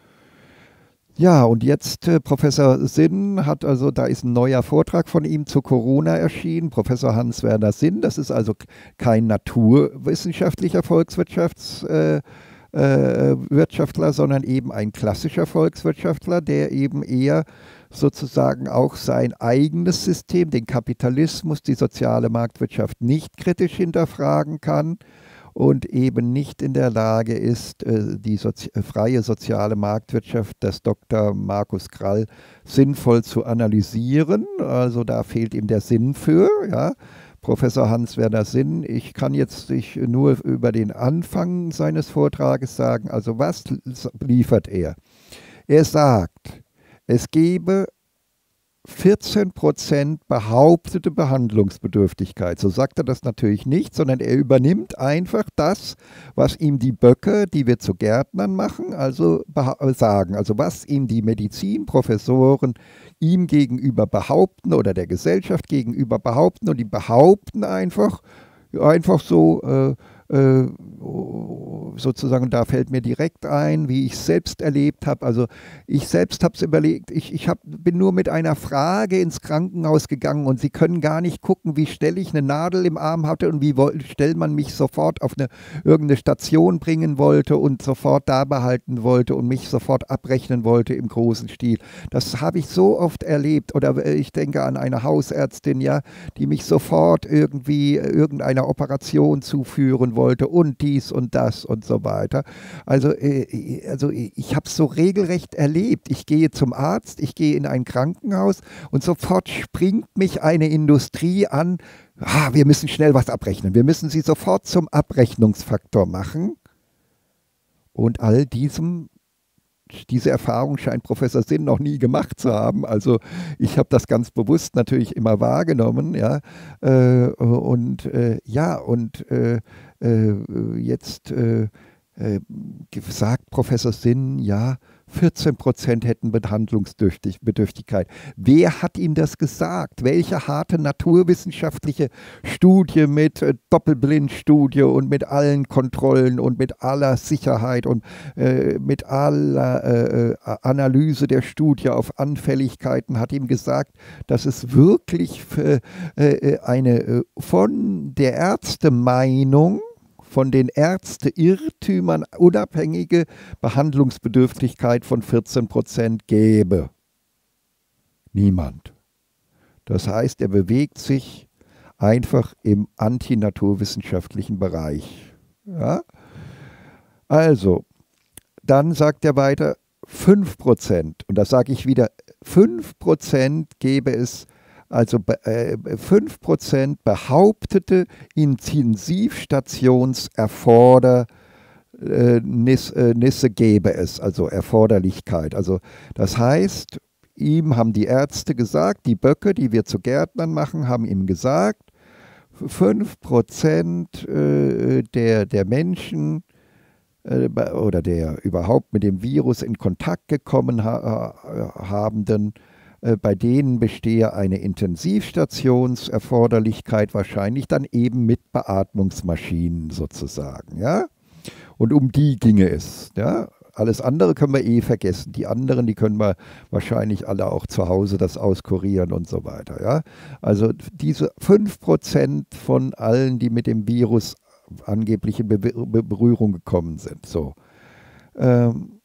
Ja, und jetzt äh, Professor Sinn hat also, da ist ein neuer Vortrag von ihm zu Corona erschienen, Professor Hans-Werner Sinn, das ist also kein naturwissenschaftlicher Volkswirtschaftswissenschaftler, äh, äh, sondern eben ein klassischer Volkswirtschaftler, der eben eher sozusagen auch sein eigenes System, den Kapitalismus, die soziale Marktwirtschaft nicht kritisch hinterfragen kann und eben nicht in der Lage ist, die Sozi- freie soziale Marktwirtschaft des Doktor Markus Krall sinnvoll zu analysieren. Also da fehlt ihm der Sinn für, ja. Professor Hans-Werner Sinn, ich kann jetzt ich nur über den Anfang seines Vortrages sagen, also was liefert er? Er sagt, es gebe vierzehn Prozent behauptete Behandlungsbedürftigkeit. So sagt er das natürlich nicht, sondern er übernimmt einfach das, was ihm die Böcke, die wir zu Gärtnern machen, also sagen. Also was ihm die Medizinprofessoren ihm gegenüber behaupten oder der Gesellschaft gegenüber behaupten. Und die behaupten einfach, einfach so, äh, äh, sozusagen, da fällt mir direkt ein, wie ich es selbst erlebt habe. Also ich selbst habe es überlegt, ich, ich hab, bin nur mit einer Frage ins Krankenhaus gegangen und Sie können gar nicht gucken, wie schnell ich eine Nadel im Arm hatte und wie schnell man mich sofort auf eine irgendeine Station bringen wollte und sofort da behalten wollte und mich sofort abrechnen wollte im großen Stil. Das habe ich so oft erlebt. Oder ich denke an eine Hausärztin, ja, die mich sofort irgendwie irgendeiner Operation zuführen wollte und dies und das und so weiter. Also, äh, also ich habe es so regelrecht erlebt. Ich gehe zum Arzt, ich gehe in ein Krankenhaus und sofort springt mich eine Industrie an, ah, wir müssen schnell was abrechnen, wir müssen sie sofort zum Abrechnungsfaktor machen. Und all diesem Diese Erfahrung scheint Professor Sinn noch nie gemacht zu haben. Also ich habe das ganz bewusst natürlich immer wahrgenommen. Ja, äh, und äh, ja, und äh, äh, jetzt äh, äh, sagt Professor Sinn, ja, vierzehn Prozent hätten Behandlungsbedürftigkeit. Wer hat ihm das gesagt? Welche harte naturwissenschaftliche Studie mit äh, Doppelblindstudie und mit allen Kontrollen und mit aller Sicherheit und äh, mit aller äh, Analyse der Studie auf Anfälligkeiten hat ihm gesagt, dass es wirklich für, äh, eine äh, von der Ärztemeinung, von den Ärzteirrtümern unabhängige Behandlungsbedürftigkeit von vierzehn Prozent gäbe. Niemand. Das heißt, er bewegt sich einfach im antinaturwissenschaftlichen Bereich. Ja? Also, dann sagt er weiter, fünf Prozent, und das sage ich wieder, fünf Prozent gäbe es, also äh, fünf Prozent behauptete Intensivstationserfordernisse gäbe es, also Erforderlichkeit. Also das heißt, ihm haben die Ärzte gesagt, die Böcke, die wir zu Gärtnern machen, haben ihm gesagt, fünf Prozent äh, der, der Menschen äh, oder der überhaupt mit dem Virus in Kontakt gekommen ha habenden, äh, bei denen bestehe eine Intensivstationserforderlichkeit wahrscheinlich dann eben mit Beatmungsmaschinen sozusagen. Ja? Und um die ginge es. Ja? Alles andere können wir eh vergessen. Die anderen, die können wir wahrscheinlich alle auch zu Hause das auskurieren und so weiter. Ja? Also diese fünf Prozent von allen, die mit dem Virus angeblich in Be Be Berührung gekommen sind. So. Ähm,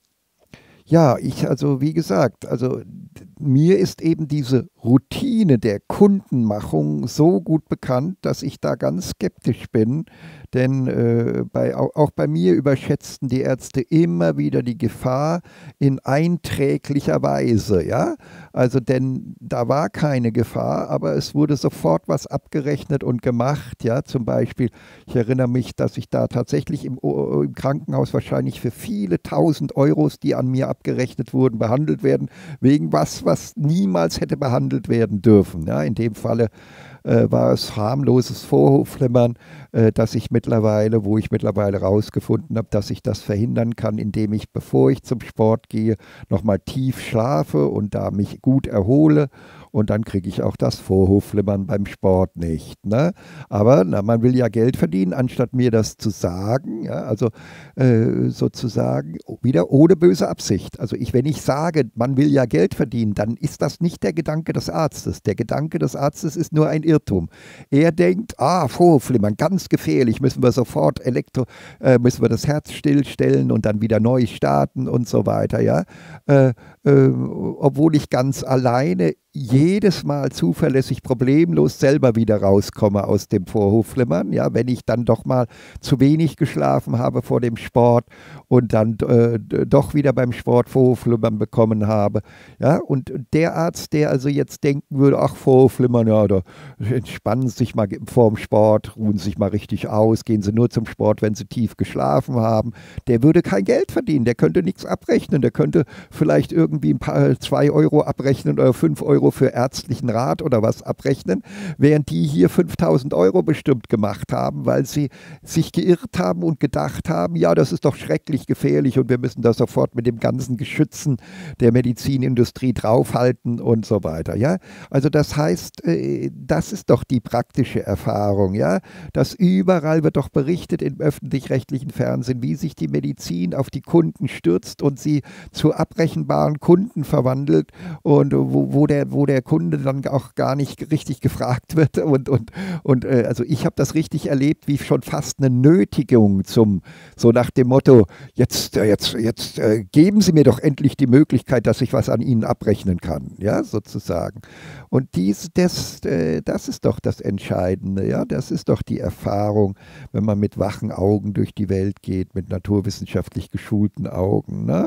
ja, ich, also wie gesagt, also mir ist eben diese Routine der Kundenmachung so gut bekannt, dass ich da ganz skeptisch bin. Denn äh, bei, auch bei mir überschätzten die Ärzte immer wieder die Gefahr in einträglicher Weise. Ja? Also denn da war keine Gefahr, aber es wurde sofort was abgerechnet und gemacht. Ja? Zum Beispiel, ich erinnere mich, dass ich da tatsächlich im, im Krankenhaus wahrscheinlich für viele tausend Euros, die an mir abgerechnet wurden, behandelt werden, wegen was, was niemals hätte behandelt werden dürfen. Ja? In dem Falle äh, war es harmloses Vorhofflimmern, äh, dass ich mittlerweile, wo ich mittlerweile rausgefunden habe, dass ich das verhindern kann, indem ich, bevor ich zum Sport gehe, nochmal tief schlafe und da mich gut erhole. Und dann kriege ich auch das Vorhofflimmern beim Sport nicht. Ne? Aber na, man will ja Geld verdienen, anstatt mir das zu sagen. Ja? Also äh, sozusagen wieder ohne böse Absicht. Also ich, wenn ich sage, man will ja Geld verdienen, dann ist das nicht der Gedanke des Arztes. Der Gedanke des Arztes ist nur ein Irrtum. Er denkt, ah, Vorhofflimmern, ganz gefährlich, müssen wir sofort Elektro, äh, müssen wir das Herz stillstellen und dann wieder neu starten und so weiter. Ja? Äh, äh, obwohl ich ganz alleine jedes Mal zuverlässig problemlos selber wieder rauskomme aus dem Vorhofflimmern, ja, wenn ich dann doch mal zu wenig geschlafen habe vor dem Sport und dann äh, doch wieder beim Sport Vorhofflimmern bekommen habe, ja, und der Arzt, der also jetzt denken würde, ach, Vorhofflimmern, ja, da entspannen Sie sich mal vor dem Sport, ruhen sich mal richtig aus, gehen Sie nur zum Sport, wenn Sie tief geschlafen haben, der würde kein Geld verdienen, der könnte nichts abrechnen, der könnte vielleicht irgendwie ein paar, zwei Euro abrechnen oder fünf Euro für ärztlichen Rat oder was abrechnen, während die hier fünftausend Euro bestimmt gemacht haben, weil sie sich geirrt haben und gedacht haben, ja, das ist doch schrecklich gefährlich und wir müssen das sofort mit dem ganzen Geschützen der Medizinindustrie draufhalten und so weiter. Ja? Also das heißt, das ist doch die praktische Erfahrung, ja, dass überall wird doch berichtet im öffentlich-rechtlichen Fernsehen, wie sich die Medizin auf die Kunden stürzt und sie zu abrechenbaren Kunden verwandelt und wo, wo der wo der Kunde dann auch gar nicht richtig gefragt wird. Und, und, und äh, also ich habe das richtig erlebt, wie schon fast eine Nötigung zum, so nach dem Motto, jetzt, äh, jetzt, jetzt äh, geben Sie mir doch endlich die Möglichkeit, dass ich was an Ihnen abrechnen kann, ja, sozusagen. Und dies, das, äh, das ist doch das Entscheidende, ja, das ist doch die Erfahrung, wenn man mit wachen Augen durch die Welt geht, mit naturwissenschaftlich geschulten Augen, ne?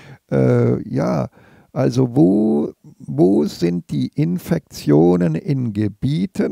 Äh, ja, also wo, wo sind die Infektionen in Gebieten,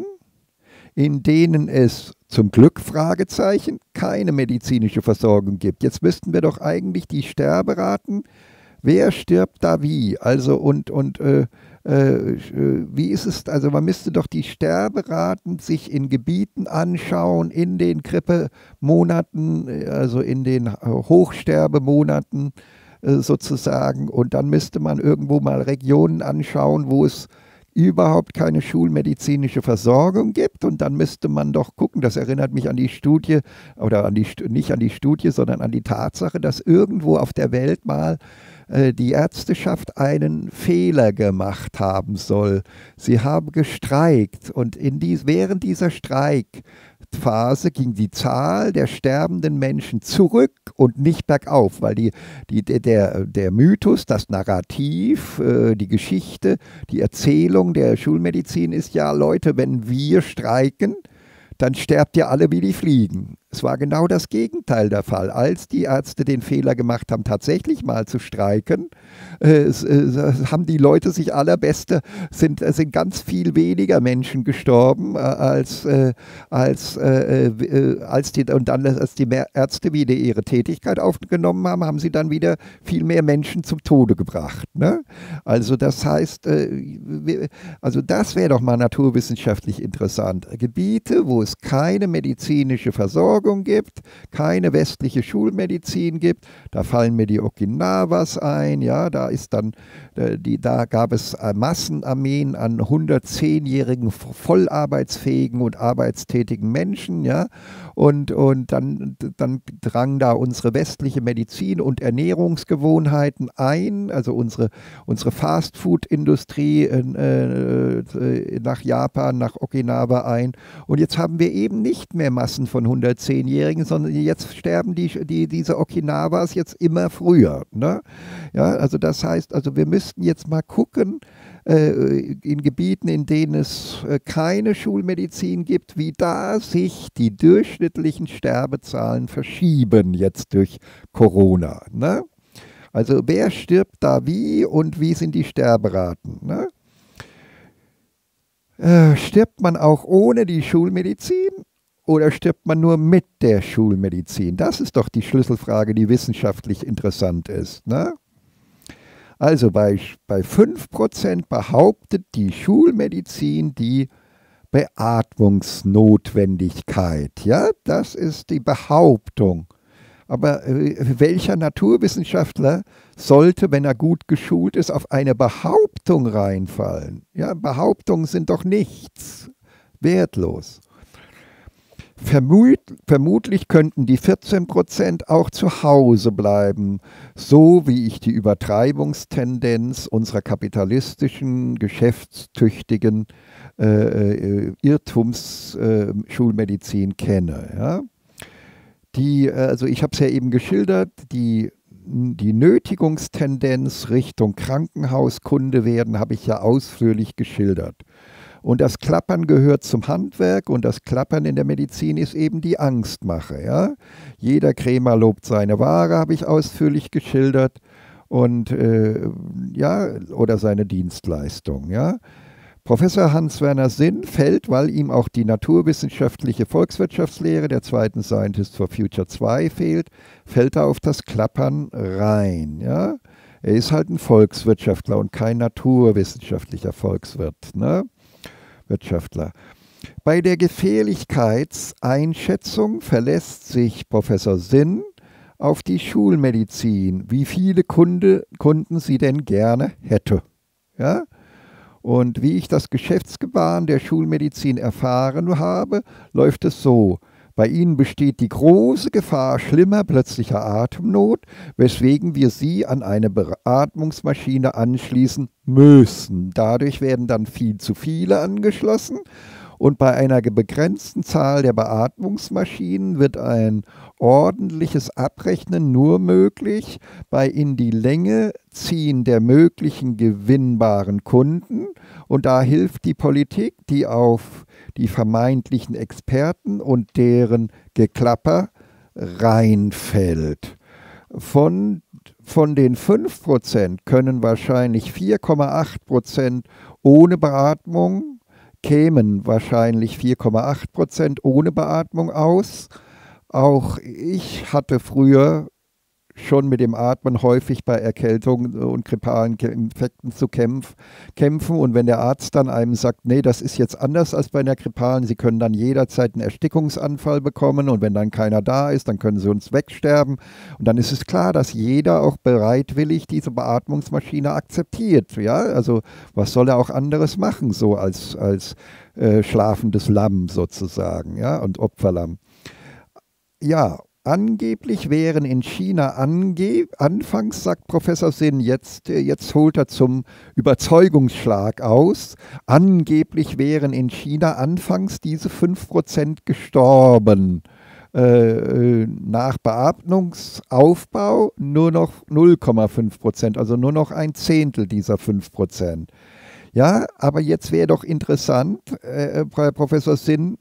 in denen es zum Glück, Fragezeichen, keine medizinische Versorgung gibt? Jetzt müssten wir doch eigentlich die Sterberaten, wer stirbt da wie? Also und, und äh, äh, wie ist es, also man müsste doch die Sterberaten sich in Gebieten anschauen, in den Grippemonaten, also in den Hochsterbemonaten, sozusagen, und dann müsste man irgendwo mal Regionen anschauen, wo es überhaupt keine schulmedizinische Versorgung gibt, und dann müsste man doch gucken, das erinnert mich an die Studie, oder an die, nicht an die Studie, sondern an die Tatsache, dass irgendwo auf der Welt mal äh, die Ärzteschaft einen Fehler gemacht haben soll. Sie haben gestreikt und in dies, während dieser Streik Phase ging die Zahl der sterbenden Menschen zurück und nicht bergauf, weil die, die, der, der Mythos, das Narrativ, äh, die Geschichte, die Erzählung der Schulmedizin ist ja, Leute, wenn wir streiken, dann sterbt ihr alle wie die Fliegen. Es war genau das Gegenteil der Fall. Als die Ärzte den Fehler gemacht haben, tatsächlich mal zu streiken, äh, äh, haben die Leute sich allerbeste, sind, sind ganz viel weniger Menschen gestorben, äh, als, äh, als, äh, äh, als die, und dann, als die Ärzte wieder ihre Tätigkeit aufgenommen haben, haben sie dann wieder viel mehr Menschen zum Tode gebracht. Ne? Also das heißt, äh, also das wäre doch mal naturwissenschaftlich interessant. Gebiete, wo es keine medizinische Versorgung gibt, keine westliche Schulmedizin gibt, da fallen mir die Okinawas ein, ja, da ist dann, äh, die, da gab es äh, Massenarmeen an hundertzehnjährigen vollarbeitsfähigen und arbeitstätigen Menschen, ja, und, und dann, dann drang da unsere westliche Medizin und Ernährungsgewohnheiten ein, also unsere, unsere Fastfood-Industrie äh, äh, nach Japan, nach Okinawa ein, und jetzt haben wir eben nicht mehr Massen von hundertzehnjährigen, sondern jetzt sterben die, die, diese Okinawas jetzt immer früher. Ne? Ja, also das heißt, also wir müssten jetzt mal gucken, äh, in Gebieten, in denen es äh, keine Schulmedizin gibt, wie da sich die durchschnittlichen Sterbezahlen verschieben jetzt durch Corona. Ne? Also wer stirbt da wie und wie sind die Sterberaten? Ne? Äh, stirbt man auch ohne die Schulmedizin oder stirbt man nur mit der Schulmedizin? Das ist doch die Schlüsselfrage, die wissenschaftlich interessant ist. Ne? Also bei, bei fünf Prozent behauptet die Schulmedizin die Beatmungsnotwendigkeit. Ja, das ist die Behauptung. Aber äh, welcher Naturwissenschaftler sollte, wenn er gut geschult ist, auf eine Behauptung reinfallen? Ja, Behauptungen sind doch nichts, wertlos. Vermut, vermutlich könnten die vierzehn Prozent auch zu Hause bleiben, so wie ich die Übertreibungstendenz unserer kapitalistischen, geschäftstüchtigen äh, Irrtums-Schulmedizin äh, kenne. Ja? Die, also ich habe es ja eben geschildert, die, die Nötigungstendenz Richtung Krankenhauskunde werden, habe ich ja ausführlich geschildert. Und das Klappern gehört zum Handwerk und das Klappern in der Medizin ist eben die Angstmache. Ja? Jeder Krämer lobt seine Ware, habe ich ausführlich geschildert, und, äh, ja, oder seine Dienstleistung. Ja? Professor Hans-Werner Sinn fällt, weil ihm auch die naturwissenschaftliche Volkswirtschaftslehre der zweiten Scientist for Future zwei fehlt, fällt er auf das Klappern rein. Ja? Er ist halt ein Volkswirtschaftler und kein naturwissenschaftlicher Volkswirt, ne? Wirtschaftler. Bei der Gefährlichkeitseinschätzung verlässt sich Professor Sinn auf die Schulmedizin, wie viele Kunde, Kunden sie denn gerne hätte. Ja? Und wie ich das Geschäftsgebaren der Schulmedizin erfahren habe, läuft es so. Bei ihnen besteht die große Gefahr schlimmer plötzlicher Atemnot, weswegen wir sie an eine Beatmungsmaschine anschließen müssen. Dadurch werden dann viel zu viele angeschlossen und bei einer begrenzten Zahl der Beatmungsmaschinen wird ein ordentliches Abrechnen nur möglich bei in die Länge ziehen der möglichen gewinnbaren Kunden, und da hilft die Politik, die auf die vermeintlichen Experten und deren Geklapper reinfällt. Von, von den fünf Prozent können wahrscheinlich vier Komma acht Prozent ohne Beatmung, kämen wahrscheinlich vier Komma acht Prozent ohne Beatmung aus. Auch ich hatte früher schon mit dem Atmen häufig bei Erkältungen und grippalen Infekten zu kämpf, kämpfen. Und wenn der Arzt dann einem sagt, nee, das ist jetzt anders als bei einer grippalen, Sie können dann jederzeit einen Erstickungsanfall bekommen und wenn dann keiner da ist, dann können Sie uns wegsterben. Und dann ist es klar, dass jeder auch bereitwillig diese Beatmungsmaschine akzeptiert. Ja? Also was soll er auch anderes machen, so als, als äh, schlafendes Lamm sozusagen, ja? Und Opferlamm. Ja, Angeblich wären in China ange anfangs, sagt Professor Sinn, jetzt, jetzt holt er zum Überzeugungsschlag aus, angeblich wären in China anfangs diese fünf Prozent gestorben. Äh, nach Beatmungsaufbau nur noch null Komma fünf Prozent, also nur noch ein Zehntel dieser fünf Prozent. Ja, aber jetzt wäre doch interessant, äh, Professor Sinn,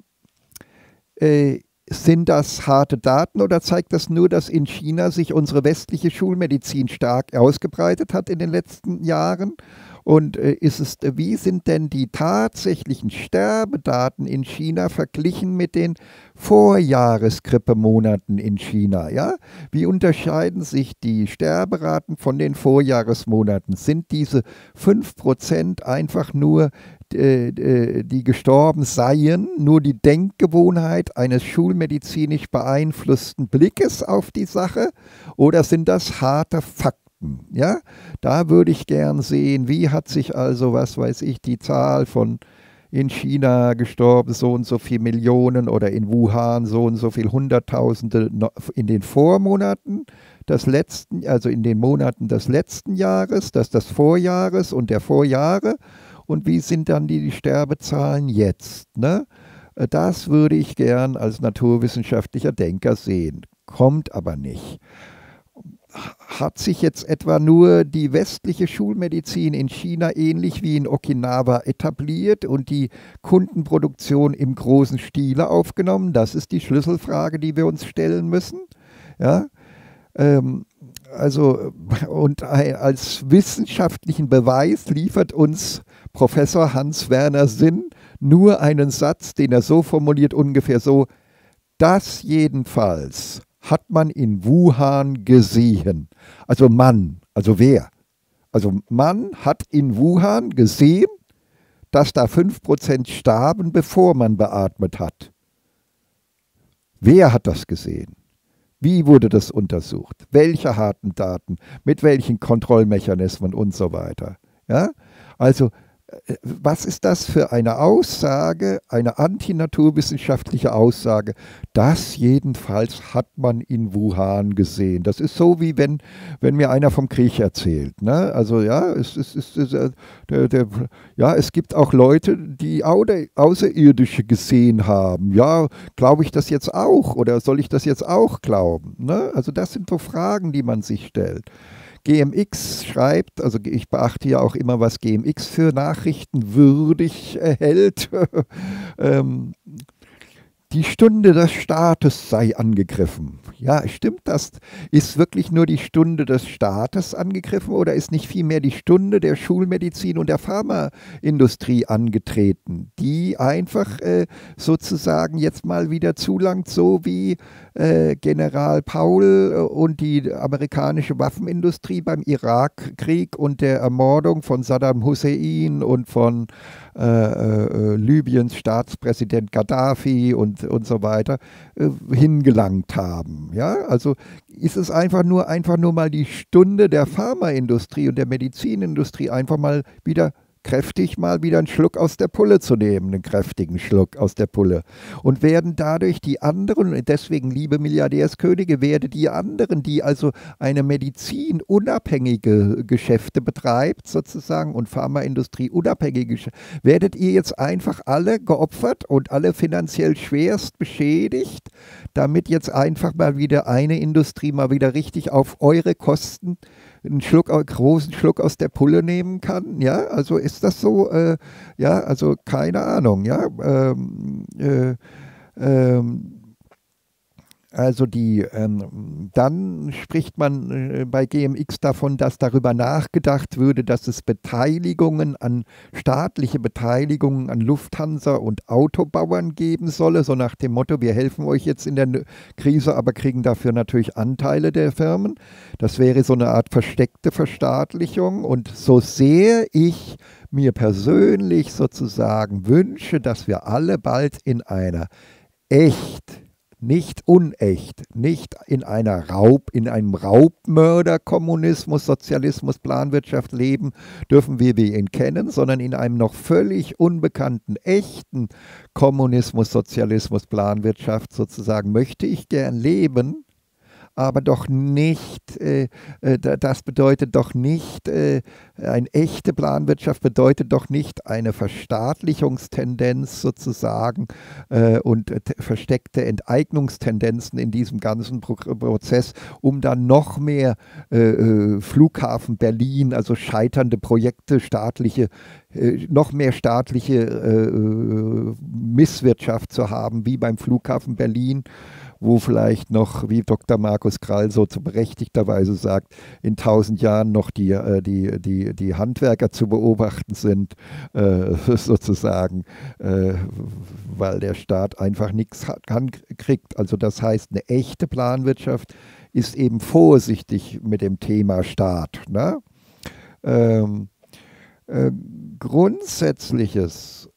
äh, sind das harte Daten oder zeigt das nur, dass in China sich unsere westliche Schulmedizin stark ausgebreitet hat in den letzten Jahren? Und äh, ist es, wie sind denn die tatsächlichen Sterbedaten in China verglichen mit den Vorjahresgrippemonaten in China? Ja? Wie unterscheiden sich die Sterberaten von den Vorjahresmonaten? Sind diese fünf Prozent einfach nur die gestorben seien, nur die Denkgewohnheit eines schulmedizinisch beeinflussten Blickes auf die Sache, oder sind das harte Fakten? Ja, da würde ich gern sehen, wie hat sich also, was weiß ich, die Zahl von in China gestorben, so und so viele Millionen, oder in Wuhan so und so viele Hunderttausende in den Vormonaten des letzten, also in den Monaten des letzten Jahres, das des Vorjahres und der Vorjahre. Und wie sind dann die, die Sterbezahlen jetzt? Ne? Das würde ich gern als naturwissenschaftlicher Denker sehen. Kommt aber nicht. Hat sich jetzt etwa nur die westliche Schulmedizin in China ähnlich wie in Okinawa etabliert und die Kundenproduktion im großen Stile aufgenommen? Das ist die Schlüsselfrage, die wir uns stellen müssen. Ja? Ähm, also, und als wissenschaftlichen Beweis liefert uns Professor Hans-Werner Sinn nur einen Satz, den er so formuliert, ungefähr so: Das jedenfalls hat man in Wuhan gesehen. Also Mann, also wer? Also man hat in Wuhan gesehen, dass da fünf Prozent starben, bevor man beatmet hat. Wer hat das gesehen? Wie wurde das untersucht? Welche harten Daten? Mit welchen Kontrollmechanismen und so weiter? Ja? Also, was ist das für eine Aussage, eine antinaturwissenschaftliche Aussage? Das jedenfalls hat man in Wuhan gesehen. Das ist so, wie wenn, wenn mir einer vom Krieg erzählt. Ne? Also ja, es, es, es, es, der, der, ja, es gibt auch Leute, die Außerirdische gesehen haben. Ja, glaube ich das jetzt auch oder soll ich das jetzt auch glauben? Ne? Also das sind so Fragen, die man sich stellt. G M X schreibt, also ich beachte ja auch immer, was G M X für Nachrichten würdig hält, ähm, die Stunde des Staates sei angegriffen. Ja, stimmt das? Ist wirklich nur die Stunde des Staates angegriffen oder ist nicht vielmehr die Stunde der Schulmedizin und der Pharmaindustrie angetreten, die einfach äh, sozusagen jetzt mal wieder zulangt, so wie äh, General Paul und die amerikanische Waffenindustrie beim Irakkrieg und der Ermordung von Saddam Hussein und von äh, äh, Libyens Staatspräsident Gaddafi und, und so weiter äh, hingelangt haben. Ja, also ist es einfach nur, einfach nur mal die Stunde der Pharmaindustrie und der Medizinindustrie einfach mal wieder kräftig mal wieder einen Schluck aus der Pulle zu nehmen, einen kräftigen Schluck aus der Pulle. Und werden dadurch die anderen, deswegen, liebe Milliardärskönige, werden die anderen, die also eine medizinunabhängige Geschäfte betreibt, sozusagen, und Pharmaindustrie unabhängige, werdet ihr jetzt einfach alle geopfert und alle finanziell schwerst beschädigt, damit jetzt einfach mal wieder eine Industrie mal wieder richtig auf eure Kosten einen Schluck, einen großen Schluck aus der Pulle nehmen kann, ja, also ist das so, äh, ja, also keine Ahnung, ja, ähm, äh, ähm, also die, ähm, dann spricht man äh, bei G M X davon, dass darüber nachgedacht würde, dass es Beteiligungen an, staatliche Beteiligungen an Lufthansa und Autobauern geben solle, so nach dem Motto, wir helfen euch jetzt in der Krise, aber kriegen dafür natürlich Anteile der Firmen. Das wäre so eine Art versteckte Verstaatlichung, und so sehr ich mir persönlich sozusagen wünsche, dass wir alle bald in einer echt, nicht unecht, nicht in einer Raub, in einem Raubmörder-Kommunismus, Sozialismus, Planwirtschaft leben dürfen, wie wir ihn kennen, sondern in einem noch völlig unbekannten, echten Kommunismus, Sozialismus, Planwirtschaft sozusagen möchte ich gern leben. aber doch nicht, äh, äh, das bedeutet doch nicht, äh, eine echte Planwirtschaft bedeutet doch nicht eine Verstaatlichungstendenz sozusagen äh, und äh, versteckte Enteignungstendenzen in diesem ganzen Pro Prozess, um dann noch mehr äh, äh, Flughafen Berlin, also scheiternde Projekte, staatliche, äh, noch mehr staatliche äh, Misswirtschaft zu haben, wie beim Flughafen Berlin, wo vielleicht noch, wie Doktor Markus Krall so zu berechtigterweise sagt, in tausend Jahren noch die, äh, die, die, die Handwerker zu beobachten sind, äh, sozusagen, äh, weil der Staat einfach nichts kriegt. Also das heißt, eine echte Planwirtschaft ist eben vorsichtig mit dem Thema Staat. Ne? Ähm, äh, grundsätzliches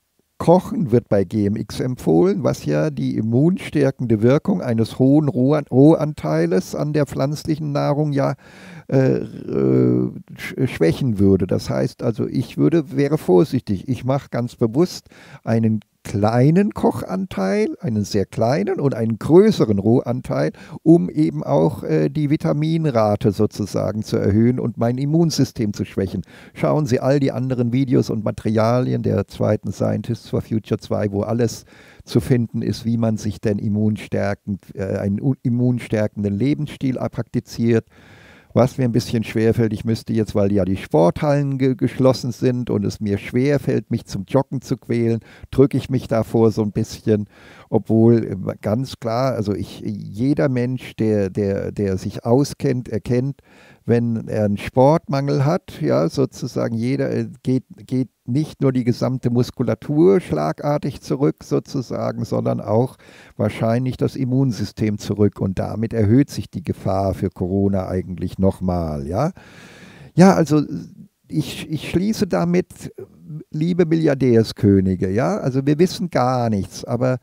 Kochen wird bei G M X empfohlen, was ja die immunstärkende Wirkung eines hohen Rohanteiles an der pflanzlichen Nahrung ja äh, äh, schwächen würde. Das heißt also, ich würde, wäre vorsichtig. Ich mache ganz bewusst einen kleinen Kochanteil, einen sehr kleinen und einen größeren Rohanteil, um eben auch äh, die Vitaminrate sozusagen zu erhöhen und mein Immunsystem zu schwächen. Schauen Sie all die anderen Videos und Materialien der zweiten Scientists for Future zwei, wo alles zu finden ist, wie man sich denn immunstärkend, äh, einen immunstärkenden Lebensstil praktiziert. Was mir ein bisschen schwerfällt, ich müsste jetzt, weil ja die Sporthallen ge geschlossen sind und es mir schwerfällt, mich zum Joggen zu quälen, drücke ich mich davor so ein bisschen, obwohl ganz klar, also ich, jeder Mensch, der, der, der sich auskennt, erkennt, wenn er einen Sportmangel hat, ja, sozusagen jeder geht, geht nicht nur die gesamte Muskulatur schlagartig zurück sozusagen, sondern auch wahrscheinlich das Immunsystem zurück und damit erhöht sich die Gefahr für Corona eigentlich nochmal, ja. Ja, also ich, ich schließe damit, liebe Milliardärskönige, ja, also wir wissen gar nichts, aber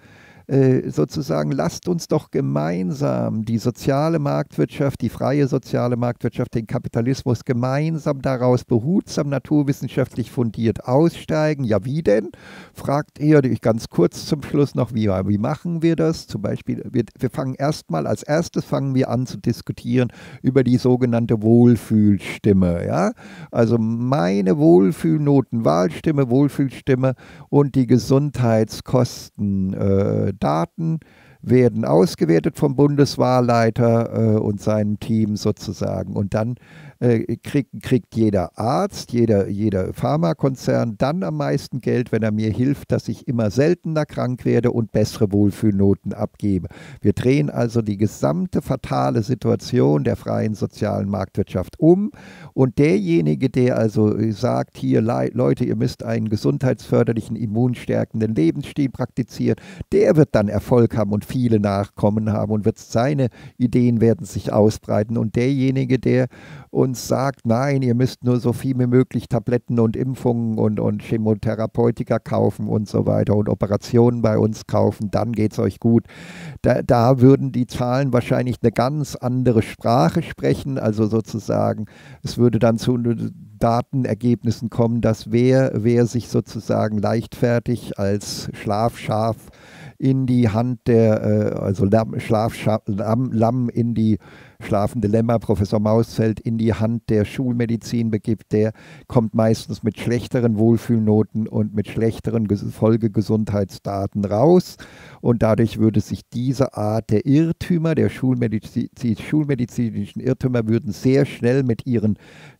sozusagen, lasst uns doch gemeinsam die soziale Marktwirtschaft, die freie soziale Marktwirtschaft, den Kapitalismus gemeinsam daraus behutsam naturwissenschaftlich fundiert aussteigen. Ja, wie denn? Fragt ihr, ganz kurz zum Schluss noch, wie, wie machen wir das? Zum Beispiel, wir, wir fangen erstmal, als erstes fangen wir an zu diskutieren über die sogenannte Wohlfühlstimme. Ja? Also meine Wohlfühlnoten, Wahlstimme, Wohlfühlstimme und die Gesundheitskosten, äh, Daten werden ausgewertet vom Bundeswahlleiter äh, und seinem Team sozusagen. Und dann äh, kriegt, kriegt jeder Arzt, jeder, jeder Pharmakonzern dann am meisten Geld, wenn er mir hilft, dass ich immer seltener krank werde und bessere Wohlfühlnoten abgebe. Wir drehen also die gesamte fatale Situation der freien sozialen Marktwirtschaft um. Und derjenige, der also sagt, hier Leute, ihr müsst einen gesundheitsförderlichen, immunstärkenden Lebensstil praktizieren, der wird dann Erfolg haben und viele Nachkommen haben und wird seine Ideen werden sich ausbreiten. Und derjenige, der uns sagt, nein, ihr müsst nur so viel wie möglich Tabletten und Impfungen und, und Chemotherapeutika kaufen und so weiter und Operationen bei uns kaufen, dann geht es euch gut. Da, da würden die Zahlen wahrscheinlich eine ganz andere Sprache sprechen, also sozusagen, es würde dann zu Datenergebnissen kommen, dass wer, wer sich sozusagen leichtfertig als Schlafschaf in die Hand der, äh, also Lamm, Schlafschaf, Lamm, Lamm in die schlafende Lämmer, Professor Mausfeld, in die Hand der Schulmedizin begibt, der kommt meistens mit schlechteren Wohlfühlnoten und mit schlechteren Folgegesundheitsdaten raus. Und dadurch würde sich diese Art der Irrtümer, der Schulmedizi schulmedizinischen Irrtümer, würden sehr schnell mit ihren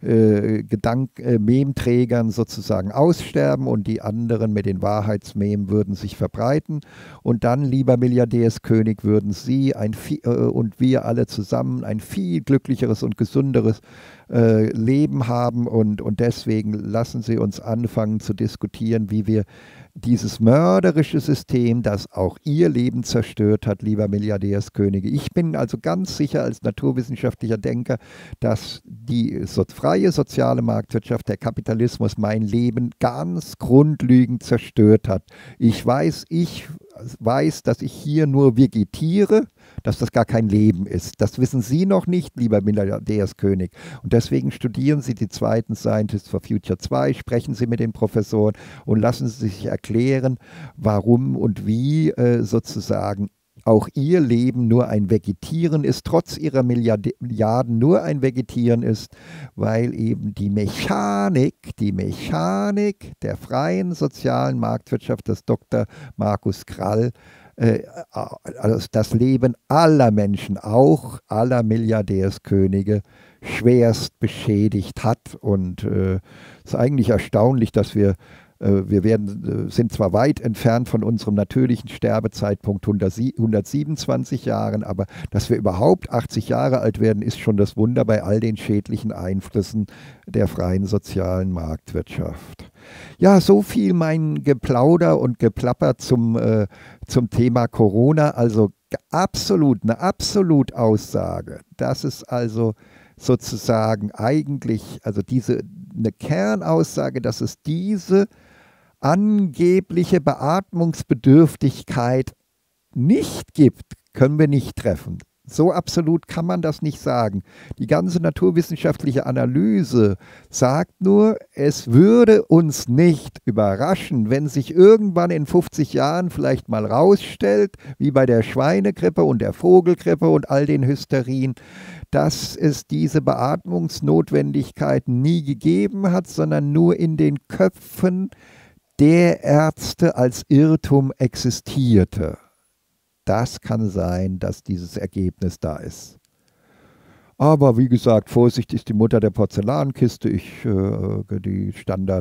äh, Gedank äh, Memträgern sozusagen aussterben und die anderen mit den Wahrheitsmemen würden sich verbreiten. Und dann, lieber Milliardärskönig, würden Sie ein, äh, und wir alle zusammen ein viel glücklicheres und gesünderes äh, Leben haben und, und deswegen lassen Sie uns anfangen zu diskutieren, wie wir dieses mörderische System, das auch Ihr Leben zerstört hat, lieber Milliardärskönige. Ich bin also ganz sicher als naturwissenschaftlicher Denker, dass die so freie soziale Marktwirtschaft, der Kapitalismus, mein Leben ganz grundlegend zerstört hat. Ich weiß, ich weiß, dass ich hier nur vegetiere, dass das gar kein Leben ist. Das wissen Sie noch nicht, lieber Milliardärskönig. Und deswegen studieren Sie die zweiten Scientists for Future zwei, sprechen Sie mit den Professoren und lassen Sie sich erklären, warum und wie äh, sozusagen auch ihr Leben nur ein Vegetieren ist, trotz ihrer Milliarden nur ein Vegetieren ist, weil eben die Mechanik, die Mechanik der freien sozialen Marktwirtschaft des Doktor Markus Krall, äh, also das Leben aller Menschen, auch aller Milliardärskönige, schwerst beschädigt hat. Und es äh, ist eigentlich erstaunlich, dass wir Wir werden, sind zwar weit entfernt von unserem natürlichen Sterbezeitpunkt hundertsiebenundzwanzig Jahren, aber dass wir überhaupt achtzig Jahre alt werden, ist schon das Wunder bei all den schädlichen Einflüssen der freien sozialen Marktwirtschaft. Ja, so viel mein Geplauder und Geplapper zum, äh, zum Thema Corona. Also absolut, eine Absolutaussage. Das ist also sozusagen eigentlich, also diese, eine Kernaussage, dass es diese angebliche Beatmungsbedürftigkeit nicht gibt, können wir nicht treffen. So absolut kann man das nicht sagen. Die ganze naturwissenschaftliche Analyse sagt nur, es würde uns nicht überraschen, wenn sich irgendwann in fünfzig Jahren vielleicht mal rausstellt, wie bei der Schweinegrippe und der Vogelgrippe und all den Hysterien, dass es diese Beatmungsnotwendigkeit nie gegeben hat, sondern nur in den Köpfen der Ärzte als Irrtum existierte. Das kann sein, dass dieses Ergebnis da ist. Aber wie gesagt, Vorsicht ist die Mutter der Porzellankiste. Ich äh, die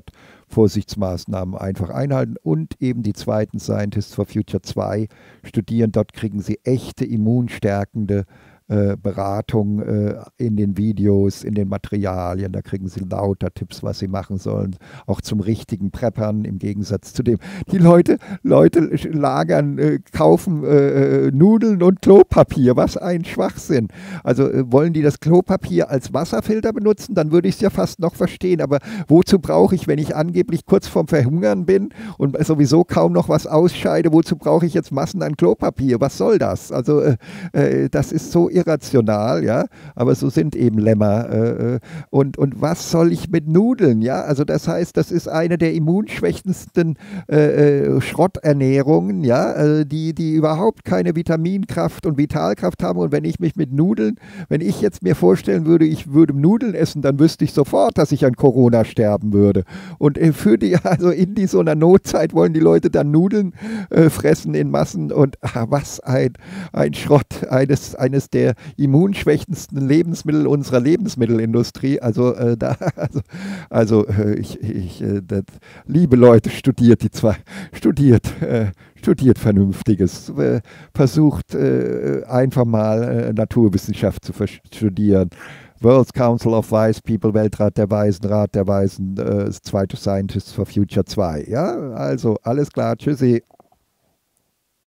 Standard-Vorsichtsmaßnahmen einfach einhalten und eben die zweiten Scientists for Future zwei studieren. Dort kriegen sie echte immunstärkende Äh, Beratung äh, in den Videos, in den Materialien. Da kriegen sie lauter Tipps, was sie machen sollen. Auch zum richtigen Preppern, im Gegensatz zu dem. Die Leute, Leute lagern, äh, kaufen äh, Nudeln und Klopapier. Was ein Schwachsinn. Also äh, wollen die das Klopapier als Wasserfilter benutzen? Dann würde ich es ja fast noch verstehen. Aber wozu brauche ich, wenn ich angeblich kurz vorm Verhungern bin und sowieso kaum noch was ausscheide, wozu brauche ich jetzt Massen an Klopapier? Was soll das? Also äh, äh, das ist so irrational, ja, aber so sind eben Lämmer. Äh, und, und was soll ich mit Nudeln, ja? Also das heißt, das ist eine der immunschwächendsten äh, Schrotternährungen, ja, äh, die, die überhaupt keine Vitaminkraft und Vitalkraft haben. Und wenn ich mich mit Nudeln, wenn ich jetzt mir vorstellen würde, ich würde Nudeln essen, dann wüsste ich sofort, dass ich an Corona sterben würde. Und äh, für die, also in die, so einer Notzeit wollen die Leute dann Nudeln äh, fressen in Massen und ach, was ein, ein Schrott eines, eines der immunschwächendsten Lebensmittel unserer Lebensmittelindustrie. Also, äh, da, also, also äh, ich, ich äh, das, liebe Leute, studiert die zwei, studiert, äh, studiert Vernünftiges, äh, versucht äh, einfach mal äh, Naturwissenschaft zu studieren. World Council of Wise People, Weltrat der Weisen, Rat der Weisen, äh, zweite Scientists for Future zwei. Ja, also alles klar, tschüssi.